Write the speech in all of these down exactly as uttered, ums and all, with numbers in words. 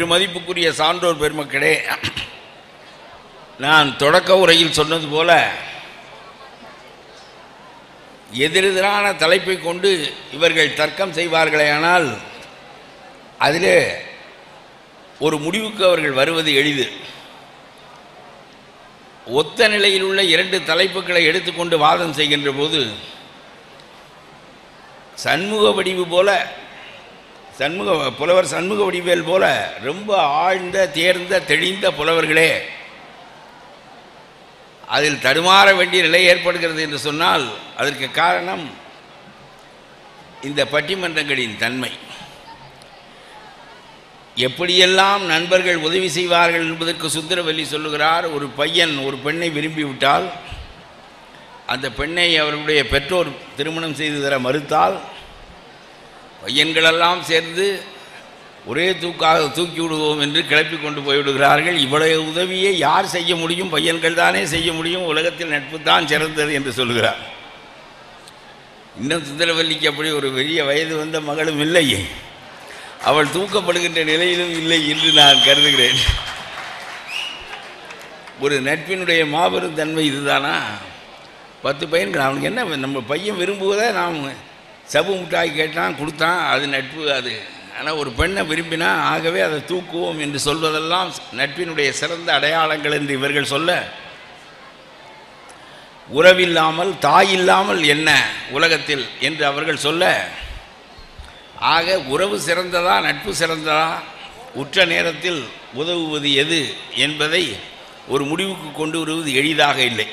பெருமதிப்புக்குரிய சான்றோர் பெருமக்களே, நான் தொடக்க உரையில் சொன்னது போல எதிரெதிரான தலைப்பை கொண்டு இவர்கள் தர்க்கம் செய்வார்களே, ஆனால் அதிலே ஒரு முடிவுக்கு அவர்கள் வருவது எளிது. ஒத்த நிலையில் உள்ள இரண்டு தலைப்புகளை எடுத்துக்கொண்டு வாதம் செய்கின்ற போது சண்முக வடிவு போல சண்முக புலவர் சண்முக வடிவேல் போல ரொம்ப ஆழ்ந்த தேர்ந்த தெளிந்த புலவர்களே அதில் தடுமாற வேண்டிய நிலை ஏற்படுகிறது என்று சொன்னால் அதற்கு காரணம் இந்த பட்டிமன்றங்களின் தன்மை. எப்படியெல்லாம் நண்பர்கள் உதவி செய்வார்கள் என்பதற்கு சுந்தரவல்லி சொல்லுகிறார். ஒரு பையன் ஒரு பெண்ணை விரும்பிவிட்டால் அந்த பெண்ணை அவருடைய பெற்றோர் திருமணம் செய்து தர மறுத்தால் பையன்களெல்லாம் சேர்ந்து ஒரே தூக்காக தூக்கி விடுவோம் என்று கிளப்பி கொண்டு போய்விடுகிறார்கள். இவ்வளவு உதவியை யார் செய்ய முடியும்? பையன்கள் தானே செய்ய முடியும். உலகத்தில் நட்பு தான் சிறந்தது என்று சொல்கிறார். இன்னும் சுந்தரவல்லிக்கு அப்படி ஒரு பெரிய வயது வந்த மகளும் இல்லை, அவள் தூக்கப்படுகின்ற நிலையிலும் இல்லை என்று நான் கருதுகிறேன். ஒரு நட்பினுடைய மாபெரும் தன்மை இதுதானா? பத்து பையன்கள் அவனுக்கு என்ன, நம்ம பையன் விரும்புவதை நாம் சபு முட்டாய் கேட்டான் கொடுத்தான், அது நட்பு. அது ஆனால் ஒரு பெண்ணை விரும்பினா ஆகவே அதை தூக்குவோம் என்று சொல்வதெல்லாம் நட்பினுடைய சிறந்த அடையாளங்கள் என்று இவர்கள் சொல்ல, உறவில்லாமல் தாயில்லாமல் என்ன உலகத்தில் என்று அவர்கள் சொல்ல, ஆக உறவு சிறந்ததா நட்பு சிறந்ததா, உற்ற நேரத்தில் உதவுவது எது என்பதை ஒரு முடிவுக்கு கொண்டு வருவது எளிதாக இல்லை.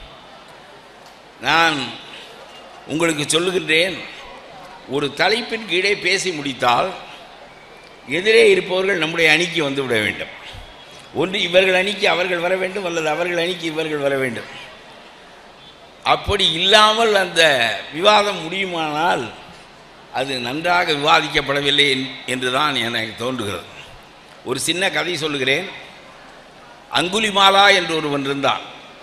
நான் உங்களுக்கு சொல்லுகின்றேன், ஒரு தலைப்பின் கீழே பேசி முடித்தால் எதிரே இருப்பவர்கள் நம்முடைய அணிக்கு வந்துவிட வேண்டும். ஒன்று இவர்கள் அணிக்கு அவர்கள் வர வேண்டும், அல்லது அவர்கள் அணிக்கு இவர்கள் வர வேண்டும். அப்படி இல்லாமல் அந்த விவாதம் முடியுமானால் அது நன்றாக விவாதிக்கப்படவில்லை என்று தான் எனக்கு தோன்றுகிறது. ஒரு சின்ன கதை சொல்லுகிறேன். அங்குலிமாலா என்று ஒருவன் இருந்தான்.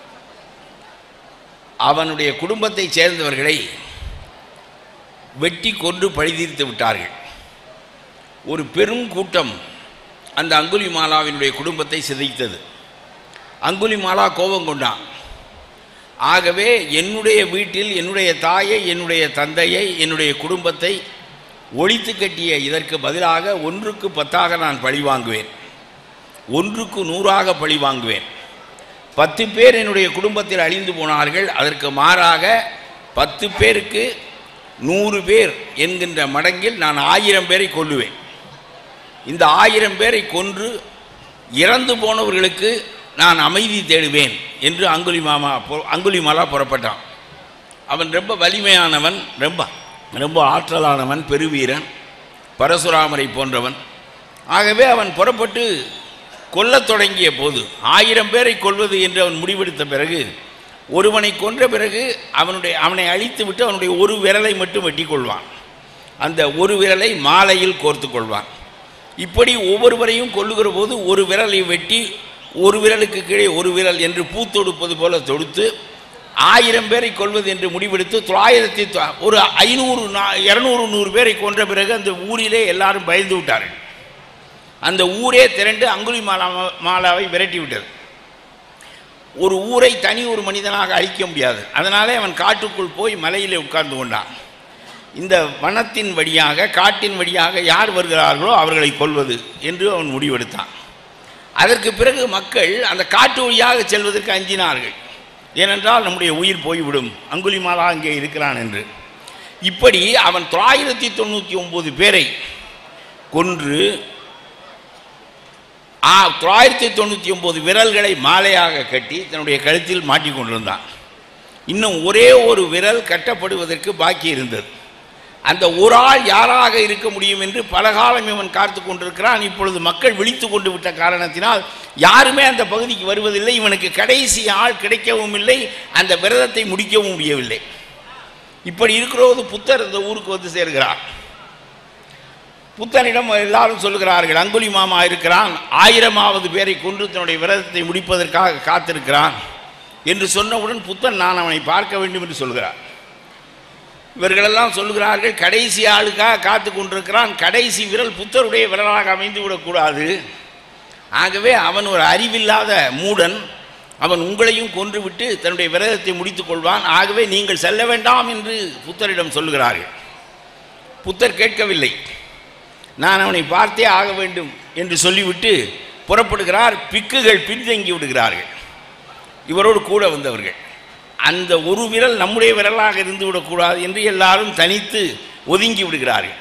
அவனுடைய குடும்பத்தைச் சேர்ந்தவர்களை வெட்டி கொன்று பழிதீர்த்து விட்டார்கள். ஒரு பெரும் கூட்டம் அந்த அங்குலிமாலாவினுடைய குடும்பத்தை சிதைத்தது. அங்குலிமாலா கோபம் கொண்டான். ஆகவே என்னுடைய வீட்டில் என்னுடைய தாயை, என்னுடைய தந்தையை, என்னுடைய குடும்பத்தை ஒழித்து கட்டிய இதற்கு பதிலாக ஒன்றுக்கு பத்தாக நான் பழி வாங்குவேன், ஒன்றுக்கு நூறாக பழி வாங்குவேன். பத்து பேர் என்னுடைய குடும்பத்தில் அழிந்து போனார்கள், அதற்கு மாறாக பத்து பேருக்கு நூறு பேர் என்கின்ற மடங்கில் நான் ஆயிரம் பேரை கொல்லுவேன். இந்த ஆயிரம் பேரை கொன்று இறந்து போனவர்களுக்கு நான் அமைதி தேடுவேன் என்று அங்குலிமாமா அங்குலிமாலா புறப்பட்டான். அவன் ரொம்ப வலிமையானவன், ரொம்ப ரொம்ப ஆற்றலானவன், பெருவீரன், பரசுராமரை போன்றவன். ஆகவே அவன் புறப்பட்டு கொல்லத் தொடங்கிய போது, ஆயிரம் பேரை கொல்வது என்று அவன் முடிவெடுத்த பிறகு, ஒருவனை கொன்ற பிறகு அவனுடைய அவனை அழித்து விட்டு அவனுடைய ஒரு விரலை மட்டும் வெட்டி கொள்வான். அந்த ஒரு விரலை மாலையில் கோர்த்து கொள்வான். இப்படி ஒவ்வொருவரையும் கொல்லுகிற போது ஒரு விரலை வெட்டி ஒரு விரலுக்கு கீழே ஒரு விரல் என்று பூத்தொடுப்பது போல தொடுத்து ஆயிரம் பேரை கொள்வது என்று முடிவெடுத்து தொள்ளாயிரத்தி ஒரு ஐநூறு இரநூறு நூறு பேரை கொன்ற பிறகு அந்த ஊரிலே எல்லாரும் பயந்து விட்டார்கள். அந்த ஊரே திரண்டு அங்குலிமாலா மாலாவை விரட்டி விட்டது. ஒரு ஊரை தனி ஒரு மனிதனாக அழிக்க முடியாது. அதனாலே அவன் காட்டுக்குள் போய் மலையிலே உட்கார்ந்து கொண்டான். இந்த வனத்தின் வழியாக காட்டின் வழியாக யார் வருகிறார்களோ அவர்களை கொல்வது என்று அவன் முடிவெடுத்தான். அதற்கு பிறகு மக்கள் அந்த காட்டு வழியாக செல்வதற்கு அஞ்சினார்கள். ஏனென்றால் நம்முடைய உயிர் போய்விடும், அங்குலிமாலா அங்கே இருக்கிறான் என்று. இப்படி அவன் தொள்ளாயிரத்தி தொண்ணூற்றி ஒன்பது பேரை கொன்று ஆ தொள்ளாயிரத்தி தொண்ணூற்றி ஒன்பது விரல்களை மாலையாக கட்டி தன்னுடைய கழுத்தில் மாட்டிக்கொண்டிருந்தான். இன்னும் ஒரே ஒரு விரல் கட்டப்படுவதற்கு பாக்கி இருந்தது. அந்த ஒரு ஆள் யாராக இருக்க முடியும் என்று பல காலம் இவன் காத்து கொண்டிருக்கிறான். இப்பொழுது மக்கள் விழித்து கொண்டு விட்ட காரணத்தினால் யாருமே அந்த பகுதிக்கு வருவதில்லை. இவனுக்கு கடைசி ஆள் கிடைக்கவும் இல்லை, அந்த விரதத்தை முடிக்கவும் முடியவில்லை. இப்படி இருக்கிறபோது புத்தர் இந்த ஊருக்கு வந்து சேர்கிறார். புத்தனிடம் எல்லாரும் சொல்லுகிறார்கள், அங்குலிமாமா இருக்கிறான், ஆயிரமாவது பேரை கொன்று தன்னுடைய விரதத்தை முடிப்பதற்காக காத்திருக்கிறான் என்று சொன்னவுடன் புத்தன் நான் அவனை பார்க்க வேண்டும் என்று சொல்கிறார். இவர்களெல்லாம் சொல்லுகிறார்கள், கடைசி ஆளுக்காக காத்து கொண்டிருக்கிறான், கடைசி விரல் புத்தருடைய விரலாக அமைந்து விடக்கூடாது, ஆகவே அவன் ஒரு அறிவில்லாத மூடன், அவன் உங்களையும் கொன்றுவிட்டு தன்னுடைய விரதத்தை முடித்துக் கொள்வான். ஆகவே நீங்கள் செல்ல வேண்டாம் என்று புத்தரிடம் சொல்லுகிறார்கள். புத்தர் கேட்கவில்லை. நான் அவனை பார்த்தே ஆக வேண்டும் என்று சொல்லிவிட்டு புறப்படுகிறார். பிக்குகள் பின்தங்கி விடுகிறார்கள், இவரோடு கூட வந்தவர்கள். அந்த ஒரு விரல் நம்முடைய விரலாக இருந்து விடக்கூடாது என்று எல்லாரும் தனித்து ஒதுங்கி விடுகிறார்கள்.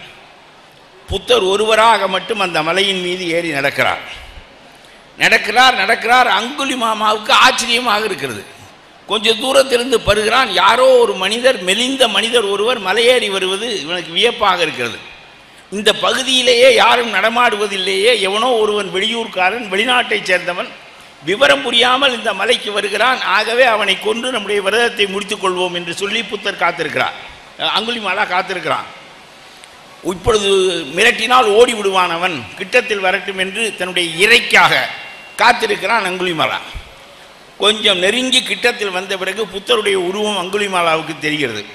புத்தர் ஒருவராக மட்டும் அந்த மலையின் மீது ஏறி நடக்கிறார் நடக்கிறார் நடக்கிறார் அங்குலிமாமாவுக்கு ஆச்சரியமாக இருக்கிறது. கொஞ்சம் தூரத்திலிருந்து பருகிறான். யாரோ ஒரு மனிதர், மெலிந்த மனிதர் ஒருவர் மலையேறி வருவது இவனுக்கு வியப்பாக இருக்கிறது. இந்த பகுதியிலேயே யாரும் நடமாடுவதில்லையே, எவனோ ஒருவன் வெளியூர்காரன், வெளிநாட்டைச் சேர்ந்தவன், விவரம் புரியாமல் இந்த மலைக்கு வருகிறான். ஆகவே அவனை கொன்று நம்முடைய விரதத்தை முடித்துக் கொள்வோம் என்று சொல்லி புத்தர் காத்திருக்கிறார். அங்குலிமாலா காத்திருக்கிறான். இப்பொழுது மிரட்டினால் ஓடி விடுவான் அவன், கிட்டத்தில் வரட்டும் என்று தன்னுடைய இறைக்காக காத்திருக்கிறான் அங்குலிமாலா. கொஞ்சம் நெருங்கி கிட்டத்தில் வந்த பிறகு புத்தருடைய உருவம் அங்குலிமாலாவுக்கு தெரிகிறது.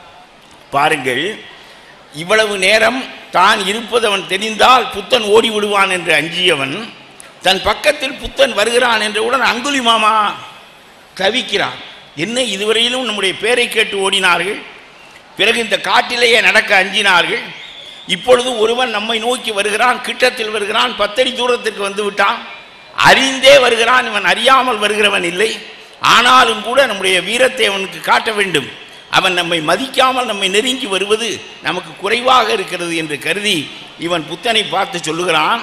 பாருங்கள், இவ்வளவு நேரம் தான் இருப்பது அவன் தெரிந்தால் புத்தன் ஓடி விடுவான் என்று அஞ்சியவன் தன் பக்கத்தில் புத்தன் வருகிறான் என்றவுடன் அங்குலிமாமா தவிக்கிறான். என்ன, இதுவரையிலும் நம்முடைய பேரை கேட்டு ஓடினார்கள், பிறகு இந்த காட்டிலேயே நடக்க அஞ்சினார்கள், இப்பொழுது ஒருவன் நம்மை நோக்கி வருகிறான், கிட்டத்தில் வருகிறான், பத்தடி தூரத்திற்கு வந்து விட்டான், அறிந்தே வருகிறான், இவன் அறியாமல் வருகிறவன் இல்லை. ஆனாலும் கூட நம்முடைய வீரத்தை அவனுக்கு காட்ட வேண்டும். அவன் நம்மை மதிக்காமல் நம்மை நெருங்கி வருவது நமக்கு குறைவாக இருக்கிறது என்று கருதி இவன் புத்தனை பார்த்து சொல்லுகிறான்,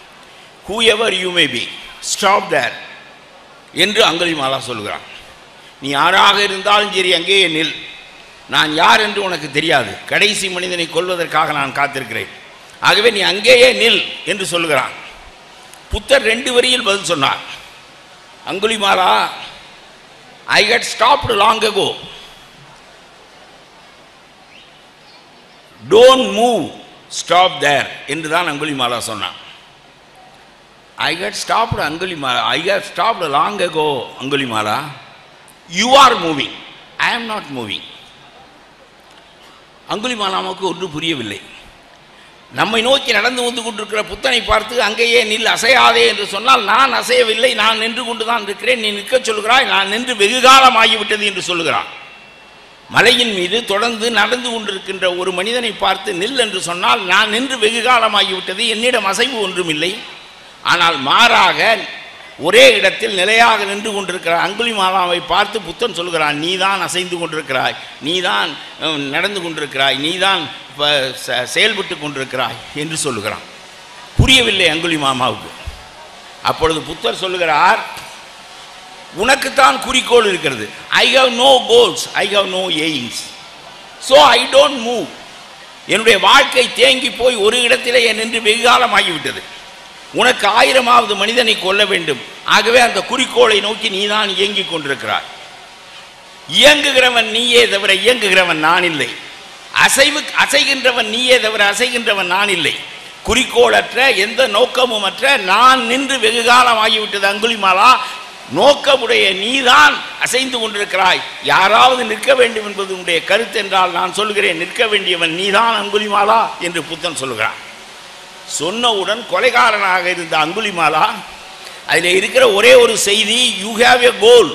whoever you may be, stop there என்று அங்குலிமாலா சொல்லுகிறான். நீ யாராக இருந்தாலும் சரி அங்கேயே நில், நான் யார் என்று உனக்கு தெரியாது, கடைசி மனிதனை கொல்வதற்காக நான் காத்திருக்கிறேன், ஆகவே நீ அங்கேயே நில் என்று சொல்லுகிறான். புத்தர் ரெண்டு வரியில் பதில் சொன்னார். Angulimala, I got stopped long ago, don't move, stop there என்று தான் அங்குலிமாலா சொன்னான். I got stopped Angulimala, I got stopped long ago Angulimala, you are moving, I am not moving. அங்குலிமாலாவுக்கு ஒன்றும் புரியவில்லை. நம்மை நோக்கி நடந்து வந்து கொண்டிருக்கிற புத்தனை பார்த்து அங்கேயே நில், அசையாதே என்று சொன்னால், நான் அசையவில்லை, நான் நின்று கொண்டுதான் இருக்கிறேன், நீ நிற்க சொல்கிறாய், நான் நின்று வெகு காலம் ஆகிவிட்டது என்று சொல்லுகிறான். மலையின் மீது தொடர்ந்து நடந்து கொண்டிருக்கின்ற ஒரு மனிதனை பார்த்து நில் என்று சொன்னால், நான் நின்று வெகு காலம் ஆகிவிட்டது, என்னிடம் அசைவு ஒன்றும் இல்லை. ஆனால் மாறாக ஒரே இடத்தில் நிலையாக நின்று கொண்டிருக்கிற அங்குலிமாலாவை பார்த்து புத்தன் சொல்கிறான், நீதான் அசைந்து கொண்டிருக்கிறாய், நீதான் நடந்து கொண்டிருக்கிறாய், நீதான் செயல்பட்டு கொண்டிருக்கிறாய் என்று சொல்லுகிறான். புரியவில்லை அங்குலிமாமாவுக்கு. அப்பொழுது புத்தர் சொல்லுகிறார், உனக்குத்தான் குறிக்கோள் இருக்கிறது. I have no goals, I have no aims, so I don't move. என்னுடைய வாழ்க்கை தேங்கி போய் ஒரு இடத்திலே நின்று வெகு காலம் ஆகிவிட்டது. உனக்கு ஆயிரமாவது மனிதனை கொல்ல வேண்டும், ஆகவே அந்த குறிக்கோளை நோக்கி நீதான் இயங்கிக் கொண்டிருக்கிறாய். இயங்குகிறவன் நீயே தவிர இயங்குகிறவன் நான் இல்லை. அசைவு அசைகின்றவன் நீயே தவிர அசைகின்றவன் நான் இல்லை. குறிக்கோளற்ற, எந்த நோக்கமும் அற்ற நான் நின்று வெகு காலம் ஆகிவிட்டது அங்குலிமாலா. நோக்கமுடைய நீதான் அசைந்து கொண்டிருக்கிறாய். யாராவது நிற்க வேண்டும் என்பது உன்னுடைய கருத்து என்றால் நான் சொல்கிறேன், நிற்க வேண்டியவன் நீதான் அங்குலிமாலா என்று புத்தன் சொல்கிறான். சொன்னவுடன் கொலைகாரனாக இருந்த அங்குலிமாலா, அதில் இருக்கிற ஒரே ஒரு செய்தி, you have a goal,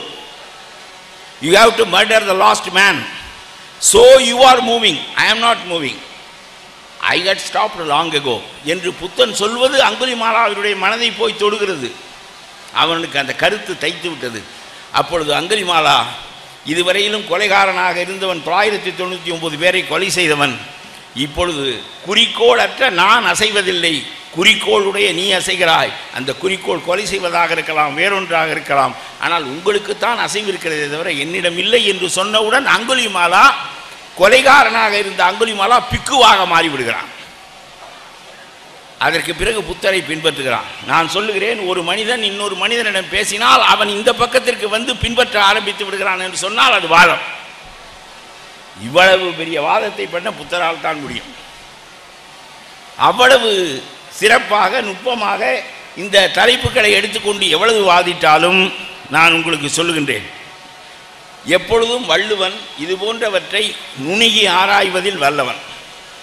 you have to murder the last man, so you are moving, I am not moving, I got stopped long ago என்று புத்தன் சொல்வது அங்குலிமாலாவினுடைய மனதை போய் தொடுகிறது. அவனுக்கு அந்த கருத்து தைத்து விட்டது. அப்பொழுது அங்குலிமாலா, இதுவரையிலும் கொலைகாரனாக இருந்தவன், தொள்ளாயிரத்தி தொண்ணூற்றி ஒன்பது பேரை கொலை செய்தவன், இப்பொழுது குறிக்கோளற்ற நான் அசைவதில்லை, குறிக்கோளுடைய நீ அசைகிறாய். அந்த குறிக்கோள் கொலை செய்வதாக இருக்கலாம், வேறொன்றாக இருக்கலாம், ஆனால் உங்களுக்குத்தான் அசைவு இருக்கிறதே தவிர என்னிடம் இல்லை என்று சொன்னவுடன் அங்குலிமாலா, கொலைகாரனாக இருந்த அங்குலிமாலா பிக்குவாக மாறிவிடுகிறான். அதற்கு பிறகு புத்தரை பின்பற்றுகிறான். நான் சொல்லுகிறேன், ஒரு மனிதன் இன்னொரு மனிதனிடம் பேசினால் அவன் இந்த பக்கத்திற்கு வந்து பின்பற்ற ஆரம்பித்து விடுகிறான் என்று சொன்னால் அது வாதம். இவ்வளவு பெரிய வாதத்தை பண்ண புத்தரால் தான் முடியும். அவ்வளவு சிறப்பாக நுட்பமாக இந்த தலைப்புகளை எடுத்துக்கொண்டு எவ்வளவு வாதிட்டாலும் நான் உங்களுக்கு சொல்லுகின்றேன், எப்பொழுதும் வள்ளுவன் இது போன்றவற்றை நுணுகி ஆராய்வதில் வல்லவன்.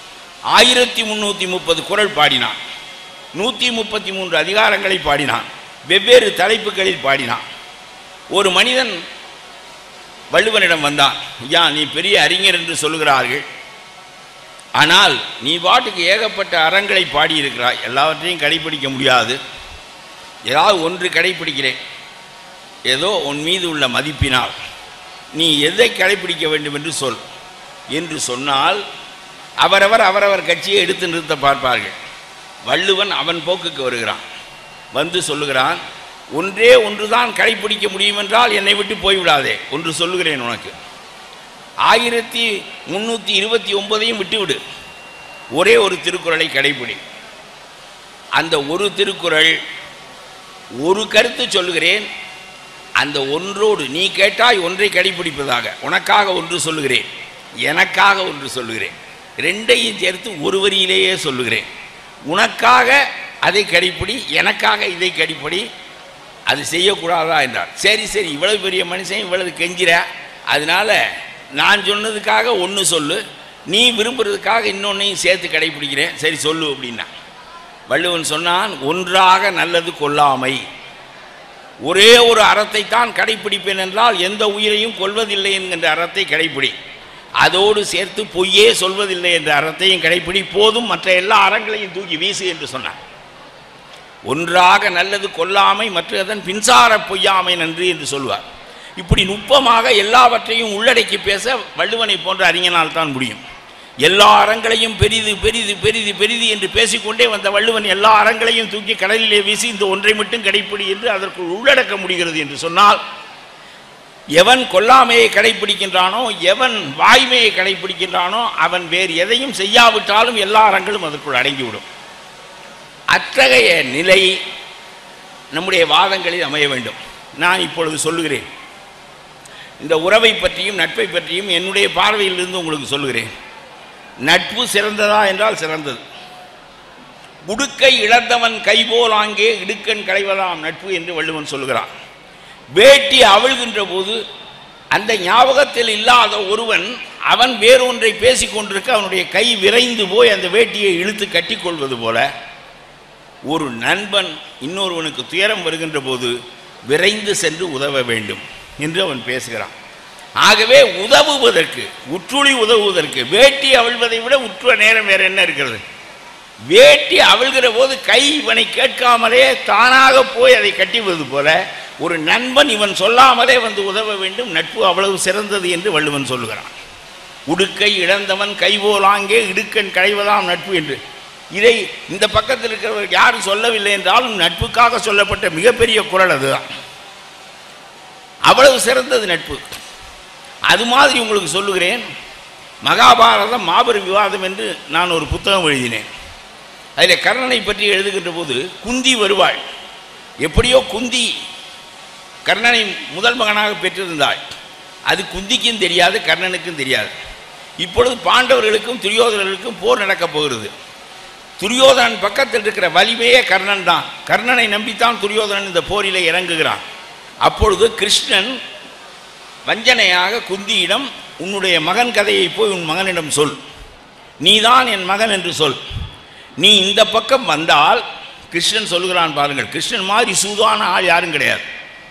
ஆயிரத்தி முன்னூற்றி முப்பது குறள் பாடினான், நூற்றி முப்பத்தி மூன்று அதிகாரங்களை பாடினான், வெவ்வேறு தலைப்புகளில் பாடினான். ஒரு மனிதன் வள்ளுவனிடம் வந்தான். ஐயா, நீ பெரிய அறிஞர் என்று சொல்லுகிறார்கள், ஆனால் நீ பாட்டுக்கு ஏகப்பட்ட அறங்களை பாடியிருக்கிறாய், எல்லாவற்றையும் கடைப்பிடிக்க முடியாது, ஏதாவது ஒன்று கடைப்பிடிக்கிறேன், ஏதோ உன் மீது உள்ள மதிப்பினால் நீ எதை கடைப்பிடிக்க வேண்டும் என்று சொல் என்று சொன்னால் அவரவர் அவரவர் கட்சியை எடுத்து நிறுத்த பார்ப்பார்கள். வள்ளுவன் அவன் போக்குக்கு வருகிறான். வந்து சொல்லுகிறான், ஒன்றே ஒன்றுதான் கடைப்பிடிக்க முடியும் என்றால் என்னை விட்டு போய்விடாதே, ஒன்று சொல்லுகிறேன் உனக்கு, ஆயிரத்தி முன்னூற்றி இருபத்தி ஒன்பதையும் விட்டுவிடு, ஒரே ஒரு திருக்குறளை கடைப்பிடி. அந்த ஒரு திருக்குறள், ஒரு கருத்து சொல்லுகிறேன், அந்த ஒன்றோடு நீ கேட்டாய் ஒன்றை கடைப்பிடிப்பதாக, உனக்காக ஒன்று சொல்லுகிறேன், எனக்காக ஒன்று சொல்லுகிறேன், ரெண்டையும் சேர்த்து ஒரு வரியிலேயே சொல்லுகிறேன். உனக்காக அதை கடைப்பிடி, எனக்காக இதை கடைப்பிடி, அது செய்யக்கூடாதா என்றார். சரி சரி, இவ்வளவு பெரிய மனுஷன் இவ்வளவு கெஞ்சிற, அதனால நான் சொன்னதுக்காக ஒன்று சொல்லு, நீ விரும்புறதுக்காக இன்னொன்னையும் சேர்த்து கடைப்பிடிக்கிறேன், சரி சொல்லு அப்படின்னா. வள்ளுவன் சொன்னான், ஒன்றாக நல்லது கொல்லாமை. ஒரே ஒரு அறத்தை தான் கடைப்பிடிப்பேன் என்றால் எந்த உயிரையும் கொல்வதில்லை என்கின்ற அறத்தை கடைப்பிடி, அதோடு சேர்த்து பொய்யே சொல்வதில்லை என்ற அறத்தையும் கடைப்பிடி, போதும், மற்ற எல்லா அறங்களையும் தூக்கி வீசு என்று சொன்னார். ஒன்றாக நல்லது கொல்லாமை, மற்றதன் பின்சார பொய்யாமை நன்று என்று சொல்வார். இப்படி நுட்பமாக எல்லாவற்றையும் உள்ளடக்கி பேச வள்ளுவனை போன்ற அறிஞனால் தான் முடியும். எல்லா அறங்களையும் பெரிது பெரிது பெரிது பெரிது என்று பேசிக்கொண்டே வந்த வள்ளுவன் எல்லா அறங்களையும் தூக்கி கடலிலே வீசி இந்த ஒன்றை மட்டும் கடைப்பிடி என்று அதற்குள் உள்ளடக்க முடிகிறது என்று சொன்னால், எவன் கொல்லாமையை கடைப்பிடிக்கின்றானோ, எவன் வாய்மையை கடைப்பிடிக்கின்றானோ, அவன் வேறு எதையும் செய்யாவிட்டாலும் எல்லா அறங்களும் அதற்குள் அடங்கிவிடும். அத்தகைய நிலை நம்முடைய வாதங்களில் அமைய வேண்டும். நான் இப்பொழுது சொல்லுகிறேன், இந்த உறவை பற்றியும் நட்பை பற்றியும் என்னுடைய பார்வையிலிருந்து உங்களுக்கு சொல்லுகிறேன். நட்பு சிறந்ததா என்றால் சிறந்தது. உடுக்கை இழந்தவன் கைபோல் ஆங்கே இடுக்கண் களைவதாம் நட்பு என்று வள்ளுவன் சொல்லுகிறான். வேட்டி அவிழ்கின்ற போது அந்த ஞாபகத்தில் இல்லாத ஒருவன் அவன் வேறொன்றை பேசிக் கொண்டிருக்க அவனுடைய கை விரைந்து போய் அந்த வேட்டியை இழுத்து கட்டிக்கொள்வது போல ஒரு நண்பன் இன்னொருவனுக்கு துயரம் வருகின்ற போது விரைந்து சென்று உதவ வேண்டும் என்று அவன் பேசுகிறான். ஆகவே உதவுவதற்கு, உற்றுளி உதவுவதற்கு, வேட்டி அவிழ்வதை விட உற்ற நேரம் வேற என்ன இருக்கிறது? வேட்டி அவிழ்கிற போது கை இவனை கேட்காமலே தானாக போய் அதை கட்டிவது போல ஒரு நண்பன் இவன் சொல்லாமலே வந்து உதவ வேண்டும். நட்பு அவ்வளவு சிறந்தது என்று வள்ளுவன் சொல்லுகிறான். உடுக்கை இழந்தவன் கைபோலாங்கே இடுக்கண் களைவதாம் நட்பு என்று. இதை இந்த பக்கத்தில் இருக்கிறவர் யாரும் சொல்லவில்லை என்றாலும் நட்புக்காக சொல்லப்பட்ட மிகப்பெரிய குரல் அதுதான். அவ்வளவு சிறந்தது நட்பு. அது மாதிரி உங்களுக்கு சொல்லுகிறேன், மகாபாரதம் மாபெரும் விவாதம் என்று நான் ஒரு புத்தகம் எழுதினேன். அதில் கர்ணனை பற்றி எழுதுகின்ற போது குந்தி வருவாள். எப்படியோ குந்தி கர்ணனை முதல் மகனாக பெற்றிருந்தாள். அது குந்திக்கும் தெரியாது, கர்ணனுக்கும் தெரியாது. இப்பொழுது பாண்டவர்களுக்கும் துரியோதனர்களுக்கும் போர் நடக்கப் போகிறது. துரியோதனன் பக்கத்தில் இருக்கிற வலிமையே கர்ணன் தான். கர்ணனை நம்பித்தான் துரியோதனன் இந்த போரிலே இறங்குகிறான். அப்பொழுது கிருஷ்ணன் வஞ்சனையாக குந்தியிடம், உன்னுடைய மகன் கதையை போய் உன் மகனிடம் சொல், நீதான் என் மகன் என்று சொல், நீ இந்த பக்கம் வந்தால், கிருஷ்ணன் சொல்லுகிறான் பாருங்கள், கிருஷ்ணன் மாதிரி சூதான ஆள் யாரும் கிடையாது.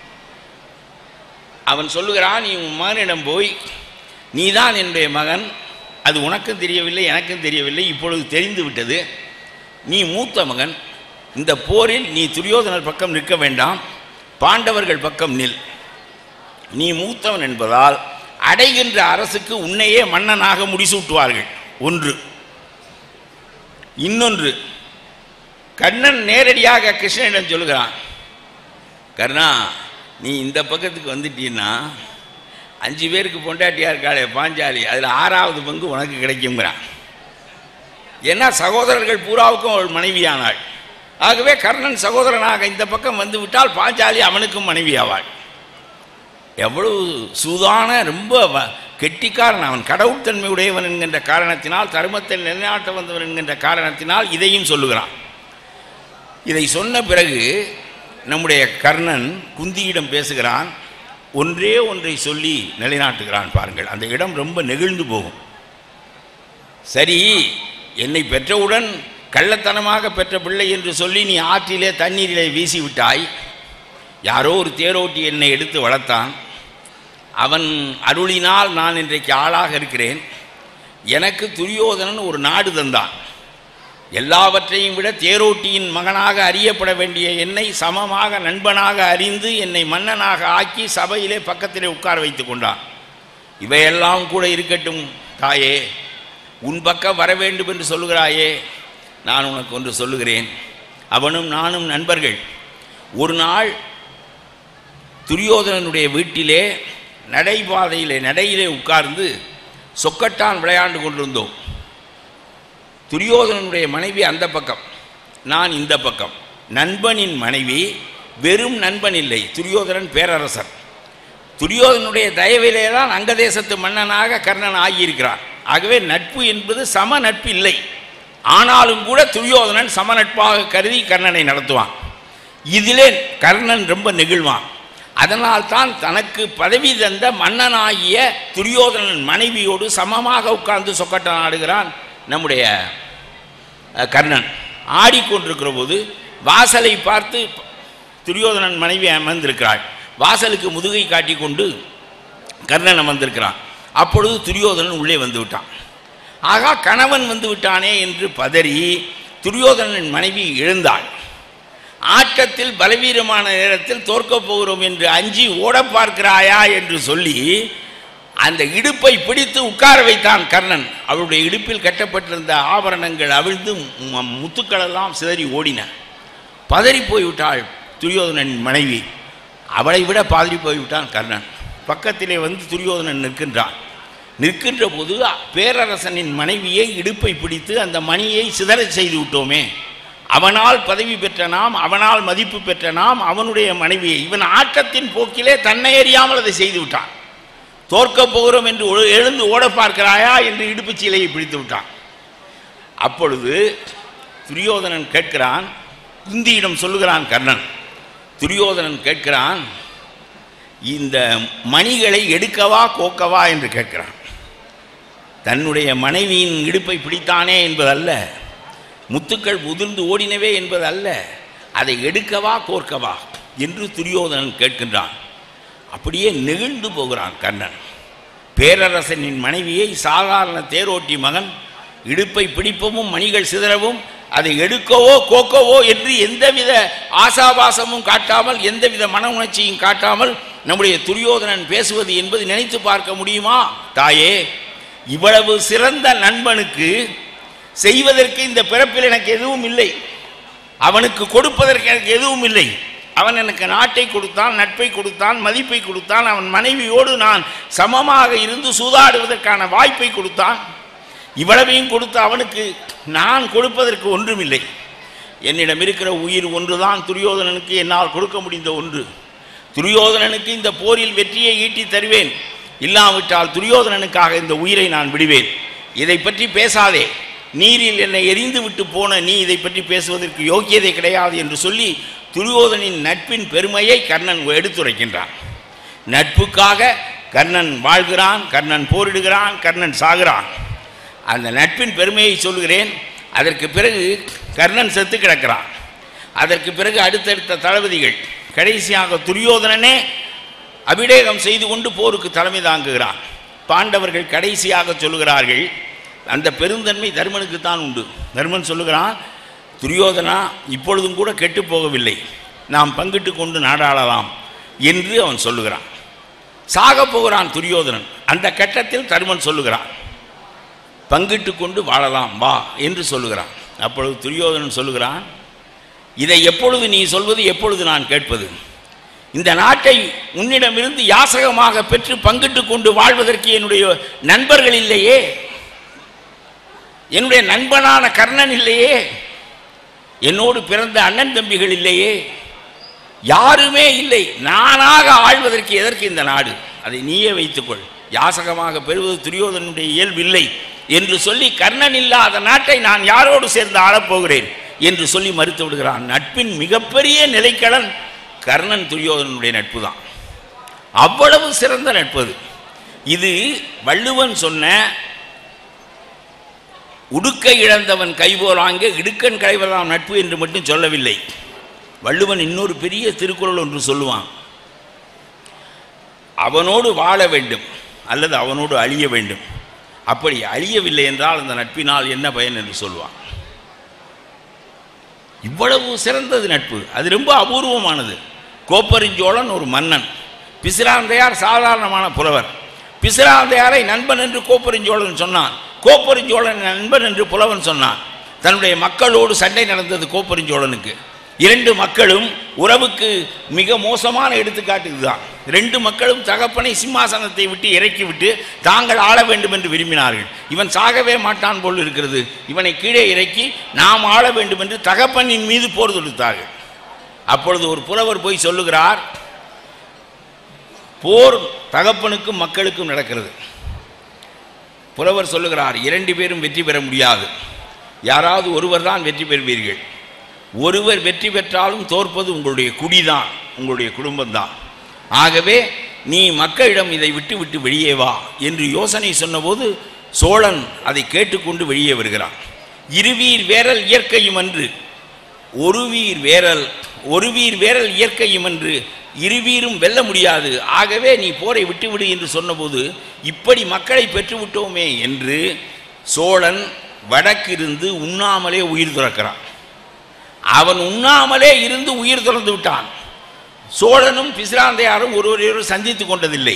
அவன் சொல்லுகிறான், நீ உன் மகனிடம் போய், நீதான் என்னுடைய மகன், அது உனக்கும் தெரியவில்லை எனக்கும் தெரியவில்லை, இப்பொழுது தெரிந்து விட்டது, நீ மூத்த மகன், இந்த போரில் நீ துரியோதனர் பக்கம் நிற்க வேண்டாம், பாண்டவர்கள் பக்கம் நில், நீ மூத்தவன் என்பதால் அடைகின்ற அரசுக்கு உன்னையே மன்னனாக முடிசூட்டுவார்கள். ஒன்று. இன்னொன்று, கர்ணன் நேரடியாக கிருஷ்ணனிடம் சொல்லுகிறான், கர்ணா நீ இந்த பக்கத்துக்கு வந்துட்டீன்னா அஞ்சு பேருக்கு பொண்டாட்டியா இருக்காளே பாஞ்சாலி, அதில் ஆறாவது பங்கு உனக்கு கிடைக்குங்கிறான். ஏன்னா சகோதரர்கள் பூராவுக்கும் அவள் மனைவியானாள். ஆகவே கர்ணன் சகோதரனாக இந்த பக்கம் வந்து விட்டால் பாஞ்சாலி அவனுக்கும் மனைவியாவாள். எவ்வளவு சூதான, ரொம்ப கெட்டிக்காரன் அவன். கடவுள்தன்மை உடையவன் என்கின்ற காரணத்தினால், தர்மத்தை நிலைநாட்ட வந்தவன் என்கின்ற காரணத்தினால் இதையும் சொல்லுகிறான். இதை சொன்ன பிறகு நம்முடைய கர்ணன் குந்தியிடம் பேசுகிறான். ஒன்றே ஒன்றை சொல்லி நிலைநாட்டுகிறான் பாருங்கள். அந்த இடம் ரொம்ப நெகிழ்ந்து போகும். சரி, என்னை பெற்றவுடன் கள்ளத்தனமாக பெற்ற பிள்ளை என்று சொல்லி நீ ஆற்றிலே தண்ணீரிலே வீசி விட்டாய், யாரோ ஒரு தேரோட்டி என்னை எடுத்து வளர்த்தான். அவன் அருளினால் நான் இன்றைக்கு ஆளாக இருக்கிறேன். எனக்கு துரியோதனன் ஒரு நாடு தந்தான். எல்லாவற்றையும் விட தேரோட்டியின் மகனாக அறியப்பட வேண்டிய என்னை சமமாக நண்பனாக அறிந்து என்னை மன்னனாக ஆக்கி சபையிலே பக்கத்திலே உட்கார வைத்து கொண்டான். இவையெல்லாம் கூட இருக்கட்டும் தாயே, உன் பக்கம் வர வேண்டும் என்று சொல்லுகிறாயே, நான் உனக்கு ஒன்று சொல்லுகிறேன். அவனும் நானும் நண்பர்கள். ஒரு நாள் துரியோதனனுடைய வீட்டிலே நடைபாதையிலே நடையிலே உட்கார்ந்து சொக்கட்டான் விளையாண்டு கொண்டிருந்தோம். துரியோதனனுடைய மனைவி அந்த பக்கம், நான் இந்த பக்கம். நண்பனின் மனைவி வெறும் நண்பன் இல்லை, துரியோதனன் பேரரசர். துரியோதனுடைய தயவிலே தான் அங்க தேசத்து மன்னனாக கர்ணன் ஆகியிருக்கிறான். ஆகவே நட்பு என்பது சம நட்பு இல்லை. ஆனாலும் கூட துரியோதனன் சம நட்பாக கருதி கர்ணனை நடத்துவான். இதிலே கர்ணன் ரொம்ப நெகிழ்வான். அதனால் தான் தனக்கு பதவி தந்த மன்னனாகிய துரியோதனன் மனைவியோடு சமமாக உட்கார்ந்து சொக்கட்டான் ஆடுகிறான் நம்முடைய கர்ணன். ஆடிக்கொண்டிருக்கிற போது வாசலை பார்த்து துரியோதனன் மனைவி அமர்ந்திருக்கிறாள். வாசலுக்கு முதுகை காட்டி கொண்டு கர்ணன் அமர்ந்திருக்கிறான். அப்பொழுது துரியோதனன் உள்ளே வந்து விட்டான். ஆகா, கணவன் வந்து விட்டானே என்று பதறி துரியோதனன் மனைவி எழுந்தாள். ஆட்டத்தில் பலவீனமான நேரத்தில் தோற்கப் போகிறோம் என்று அஞ்சி ஓட பார்க்கிறாயா என்று சொல்லி அந்த இடுப்பை பிடித்து உட்கார வைத்தான் கர்ணன். அவளுடைய இடுப்பில் கட்டப்பட்டிருந்த ஆபரணங்கள் அவிழ்ந்து முத்துக்களெல்லாம் சிதறி ஓடின. பதறி போய்விட்டாள் துரியோதனன் மனைவி. அவளை விட பதறி போய்விட்டான் கர்ணன். பக்கத்திலே வந்து துரியோதனன் நிற்கின்றான். நிற்கின்ற போது பேரரசனின் மனைவியை இடுப்பை பிடித்து அந்த மணியை சிதறச் செய்து விட்டோமே, அவனால் பதவி பெற்ற நாம், அவனால் மதிப்பு பெற்ற நாம், அவனுடைய மனைவியை இவன் ஆட்டத்தின் போக்கிலே தன்னை அறியாமல் அதை செய்து விட்டான். தோற்கப் போகிறோம் என்று எழுந்து ஓட பார்க்கிறாயா என்று இடுப்பு சீலையை பிடித்து விட்டான். அப்பொழுது துரியோதனன் கேட்கிறான், குந்தியிடம் சொல்லுகிறான் கர்ணன். துரியோதனன் கேட்கிறான், இந்த மணிகளை எடுக்கவா கோக்கவா என்று கேட்கிறான். தன்னுடைய மனைவியின் இடுப்பை பிடித்தானே என்பதல்ல, முத்துக்கள் உதிர்ந்து ஓடினவே என்பதல்ல, அதை எடுக்கவா கோர்க்கவா என்று துரியோதனன் கேட்கின்றான். அப்படியே நெகிழ்ந்து போகிறான் கர்ணன். பேரரசனின் மனைவியை சாதாரண தேரோட்டி மகன் இடுப்பை பிடிப்பவும் மணிகள் சிதறவும் அதை எடுக்கவோ கோக்கவோ என்று எந்தவித ஆசாபாசமும் காட்டாமல் எந்தவித மன உணர்ச்சியும் காட்டாமல் நம்முடைய துரியோதனன் பேசுவது என்பது நினைத்து பார்க்க முடியுமா தாயே? இவ்வளவு சிறந்த நண்பனுக்கு செய்வதற்கு இந்த பிறப்பில் எனக்கு எதுவும் இல்லை, அவனுக்கு கொடுப்பதற்கு எனக்கு எதுவும் இல்லை. அவன் எனக்கு நாட்டை கொடுத்தான், நட்பை கொடுத்தான், மதிப்பை கொடுத்தான், அவன் மனைவியோடு நான் சமமாக இருந்து சூதாடுவதற்கான வாய்ப்பை கொடுத்தான். இவ்வளவையும் கொடுத்து அவனுக்கு நான் கொடுப்பதற்கு ஒன்றுமில்லை. என்னிடம் இருக்கிற உயிர் ஒன்றுதான் துரியோதனனுக்கு என்னால் கொடுக்க முடிந்த ஒன்று. துரியோதனனுக்கு இந்த போரில் வெற்றியை ஈட்டி தருவேன், இல்லாவிட்டால் துரியோதனனுக்காக இந்த உயிரை நான் விடுவேன். இதை பற்றி பேசாதே, நீரில் என்னை எரிந்து விட்டு போன நீ இதை பற்றி பேசுவதற்கு யோக்கியதை கிடையாது என்று சொல்லி துரியோதனின் நட்பின் பெருமையை கர்ணன் எடுத்துரைக்கின்றான். நட்புக்காக கர்ணன் வாழ்கிறான், கர்ணன் போரிடுகிறான், கர்ணன் சாகிறான். அந்த நட்பின் பெருமையை சொல்கிறேன். அதற்கு பிறகு கர்ணன் செத்து கிடக்கிறான். அதற்கு பிறகு அடுத்தடுத்த தளபதிகள், கடைசியாக துரியோதனனே அபிடேகம் செய்து கொண்டு போருக்கு தலைமை தாங்குகிறான். பாண்டவர்கள் கடைசியாக சொல்லுகிறார்கள், அந்த பெருந்தன்மை தர்மனுக்குத்தான் உண்டு. தர்மன் சொல்லுகிறான், துரியோதனா இப்பொழுதும் கூட கெட்டு போகவில்லை, நாம் பங்கிட்டு கொண்டு நாடாளலாம் என்று அவன் சொல்லுகிறான். சாக போகிறான் துரியோதனன். அந்த கட்டத்தில் தர்மன் சொல்லுகிறான், பங்கிட்டு கொண்டு வாழலாம் வா என்று சொல்லுகிறான். அப்பொழுது துரியோதனன் சொல்லுகிறான், இதை எப்பொழுது நீ சொல்வது, எப்பொழுது நான் கேட்பது? இந்த நாட்டை உன்னிடமிருந்து யாசகமாக பெற்று பங்கிட்டு கொண்டு வாழ்வதற்கு என்னுடைய நண்பர்கள் இல்லையே, என்னுடைய நண்பனான கர்ணன் இல்லையே, என்னோடு பிறந்த அண்ணன் தம்பிகள் இல்லையே, யாருமே இல்லை. நானாக ஆழ்வதற்கு எதற்கு இந்த நாடு? அதை நீயே வைத்துக்கொள், யாசகமாக பெறுவது துரியோதனுடைய இயல்பில்லை என்று சொல்லி கர்ணன் இல்லாத நாட்டை நான் யாரோடு சேர்ந்து ஆளப்போகிறேன் என்று சொல்லி மறுத்து விடுகிறான். நட்பின் மிகப்பெரிய நிலைக்களன் கர்ணன் துரியோதனுடைய நட்பு தான். அவ்வளவு சிறந்த நட்பது. இது வள்ளுவன் சொன்ன உடுக்கை இழந்தவன் கைபோலாங்க இடுக்கன் களைவதாம் நட்பு என்று மட்டும் சொல்லவில்லை. வள்ளுவன் இன்னொரு பெரிய திருக்குறள் ஒன்று சொல்லுவான், அவனோடு வாழ வேண்டும் அல்லது அவனோடு அழிய வேண்டும், அப்படி அழியவில்லை என்றால் அந்த நட்பினால் என்ன பயன் என்று சொல்லுவான். இவ்வளவு சிறந்தது நட்பு, அது ரொம்ப அபூர்வமானது. கோப்பெருஞ்சோழன் ஒரு மன்னன், பிசிராந்தையார் சாதாரணமான புலவர். பிசிராந்தையாரை நண்பன் என்று கோப்பெருஞ்சோழன் சொன்னான், கோப்பெருஞ்சோழன் நண்பன் என்று புலவன் சொன்னான். தன்னுடைய மக்களோடு சண்டை நடந்தது கோப்பெருஞ்சோழனுக்கு. இரண்டு மக்களும் உறவுக்கு மிக மோசமான எடுத்துக்காட்டு இதுதான். ரெண்டு மக்களும் தகப்பனை சிம்மாசனத்தை விட்டு இறக்கி விட்டு தாங்கள் ஆள வேண்டும் என்று விரும்பினார்கள். இவன் சாகவே மாட்டான் போல் இருக்கிறது, இவனை கீழே இறக்கி நாம் ஆள வேண்டும் என்று தகப்பனின் மீது போர் தொடுத்தார்கள். அப்பொழுது ஒரு புலவர் போய் சொல்லுகிறார், போர் தகப்பனுக்கும் மக்களுக்கும் நடக்கிறது. புலவர் சொல்லுகிறார், இரண்டு பேரும் வெற்றி பெற முடியாது, யாராவது ஒருவர் தான் வெற்றி பெறுவீர்கள். ஒருவர் வெற்றி பெற்றாலும் தோற்பது உங்களுடைய குடிதான், உங்களுடைய குடும்பம்தான். ஆகவே நீ மக்களிடம் இதை விட்டு விட்டு வெளியே வா என்று யோசனை சொன்னபோது சோழன் அதை கேட்டுக்கொண்டு வெளியே வருகிறான். இருவீர் வேரல் இயற்கையும் அன்று, ஒரு வீர் வேரல் ஒரு வீர் வேரல் இயற்கையும் அன்று, இருவீரும் வெல்ல முடியாது, ஆகவே நீ போரை விட்டுவிடு என்று சொன்னபோது இப்படி மக்களை பெற்றுவிட்டோமே என்று சோழன் வடக்கிருந்து உண்ணாமலே உயிர் துறக்கிறான். அவன் உண்ணாமலே இருந்து உயிர் துறந்து விட்டான். சோழனும் பிசிராந்தையாரும் ஒருவரையொரு சந்தித்து கொண்டதில்லை.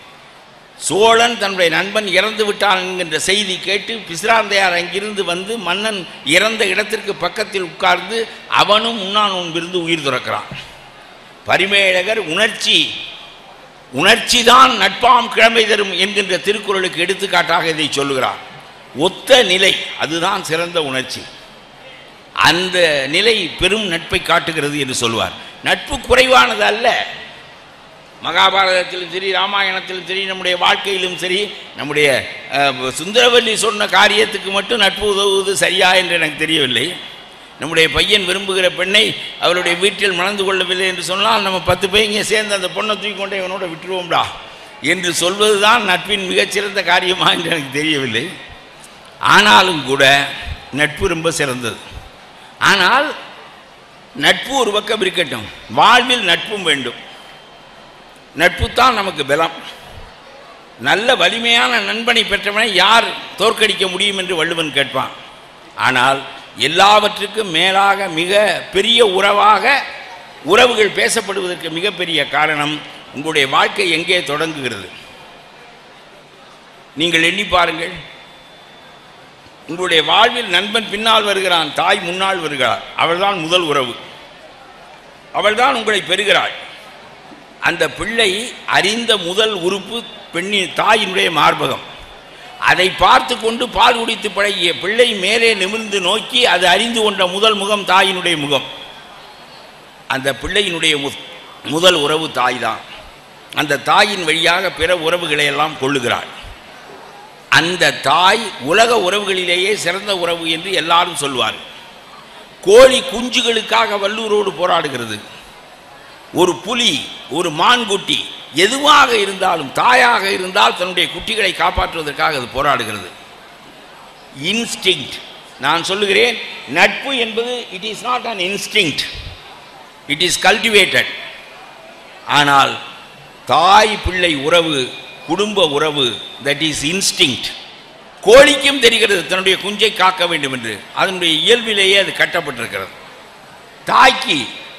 சோழன் தன்னுடைய நண்பன் இறந்து விட்டான் என்கின்ற செய்தி கேட்டு பிசிராந்தையார் அங்கிருந்து வந்து மன்னன் இறந்த இடத்திற்கு பக்கத்தில் உட்கார்ந்து அவனும் உண்ணான் முன்பிருந்து உயிர் துறக்கிறான். பரிமேழகர் உணர்ச்சி உணர்ச்சிதான் நட்பாம் கிழமை தரும் என்கின்ற திருக்குறளுக்கு எடுத்துக்காட்டாக இதை சொல்லுகிறார். ஒத்த நிலை, அதுதான் சிறந்த உணர்ச்சி. அந்த நிலை பெரும் நட்பை காட்டுகிறது என்று சொல்வார். நட்பு குறைவானது அல்ல. மகாபாரதத்திலும் சரி, ராமாயணத்திலும் சரி, நம்முடைய வாழ்க்கையிலும் சரி, நம்முடைய சுந்தரவல்லி சொன்ன காரியத்துக்கு மட்டும் நட்பு உதவுவது சரியா என்று எனக்கு தெரியவில்லை. நம்முடைய பையன் விரும்புகிற பெண்ணை அவருடைய வீட்டில் மணந்து கொள்ளவில்லை என்று சொன்னால் நம்ம பத்து பையங்க சேர்ந்து அந்த பொண்ணை தூக்கி கொண்டே இவனோட விட்டுருவோம்டா என்று சொல்வது தான் நட்பின் மிகச்சிறந்த காரியமா என்று எனக்கு தெரியவில்லை. ஆனாலும் கூட நட்பு ரொம்ப சிறந்தது. ஆனால் நட்பு ஒரு பக்கம் இருக்கட்டும், வாழ்வில் நட்பும் வேண்டும். நட்பு தான் நமக்கு பலம். நல்ல வலிமையான நண்பனை பெற்றவனை யார் தோற்கடிக்க முடியும் என்று வள்ளுவன் கேட்பான். ஆனால் எல்லாவற்றுக்கும் மேலாக மிக பெரிய உறவாக உறவுகள் பேசப்படுவதற்கு மிகப்பெரிய காரணம் உங்களுடைய வாழ்க்கை எங்கே தொடங்குகிறது. நீங்கள் எண்ணி பாருங்கள், உங்களுடைய வாழ்வில் நண்பன் பின்னால் வருகிறான், தாய் முன்னால் வருகிறாள். அவள்தான் முதல் உறவு, அவள்தான் உங்களை பெறுகிறாள். அந்த பிள்ளை அறிந்த முதல் உறுப்பு பெண்ணின் தாயினுடைய மார்பகம். அதை பார்த்து கொண்டு பால் குடித்து பழகிய பிள்ளை மேலே நிமிர்ந்து நோக்கி அது அறிந்து கொண்ட முதல் முகம் தாயினுடைய முகம். அந்த பிள்ளையினுடைய முதல் உறவு தாய் தான். அந்த தாயின் வழியாக பிற உறவுகளை எல்லாம் கொள்ளுகிறாள். அந்த தாய் உலக உறவுகளிலேயே சிறந்த உறவு என்று எல்லாரும் சொல்வார். கோழி குஞ்சுகளுக்காக வல்லூரோடு போராடுகிறது. ஒரு புலி, ஒரு மான்குட்டி, எதுவாக இருந்தாலும் தாயாக இருந்தால் தன்னுடைய குட்டிகளை காப்பாற்றுவதற்காக அது போராடுகிறது. இன்ஸ்டிங்க்ட். நான் சொல்லுகிறேன், நட்பு என்பது it is not an instinct, it is cultivated. ஆனால் தாய் பிள்ளை உறவு, குடும்ப உறவு, தட் இஸ் இன்ஸ்டிங்க்ட். கோழிக்கும் தெரிகிறது தன்னுடைய குஞ்சை காக்க வேண்டும் என்று, அதனுடைய இயல்பிலேயே அது கட்டப்பட்டிருக்கிறது. தாய்க்கு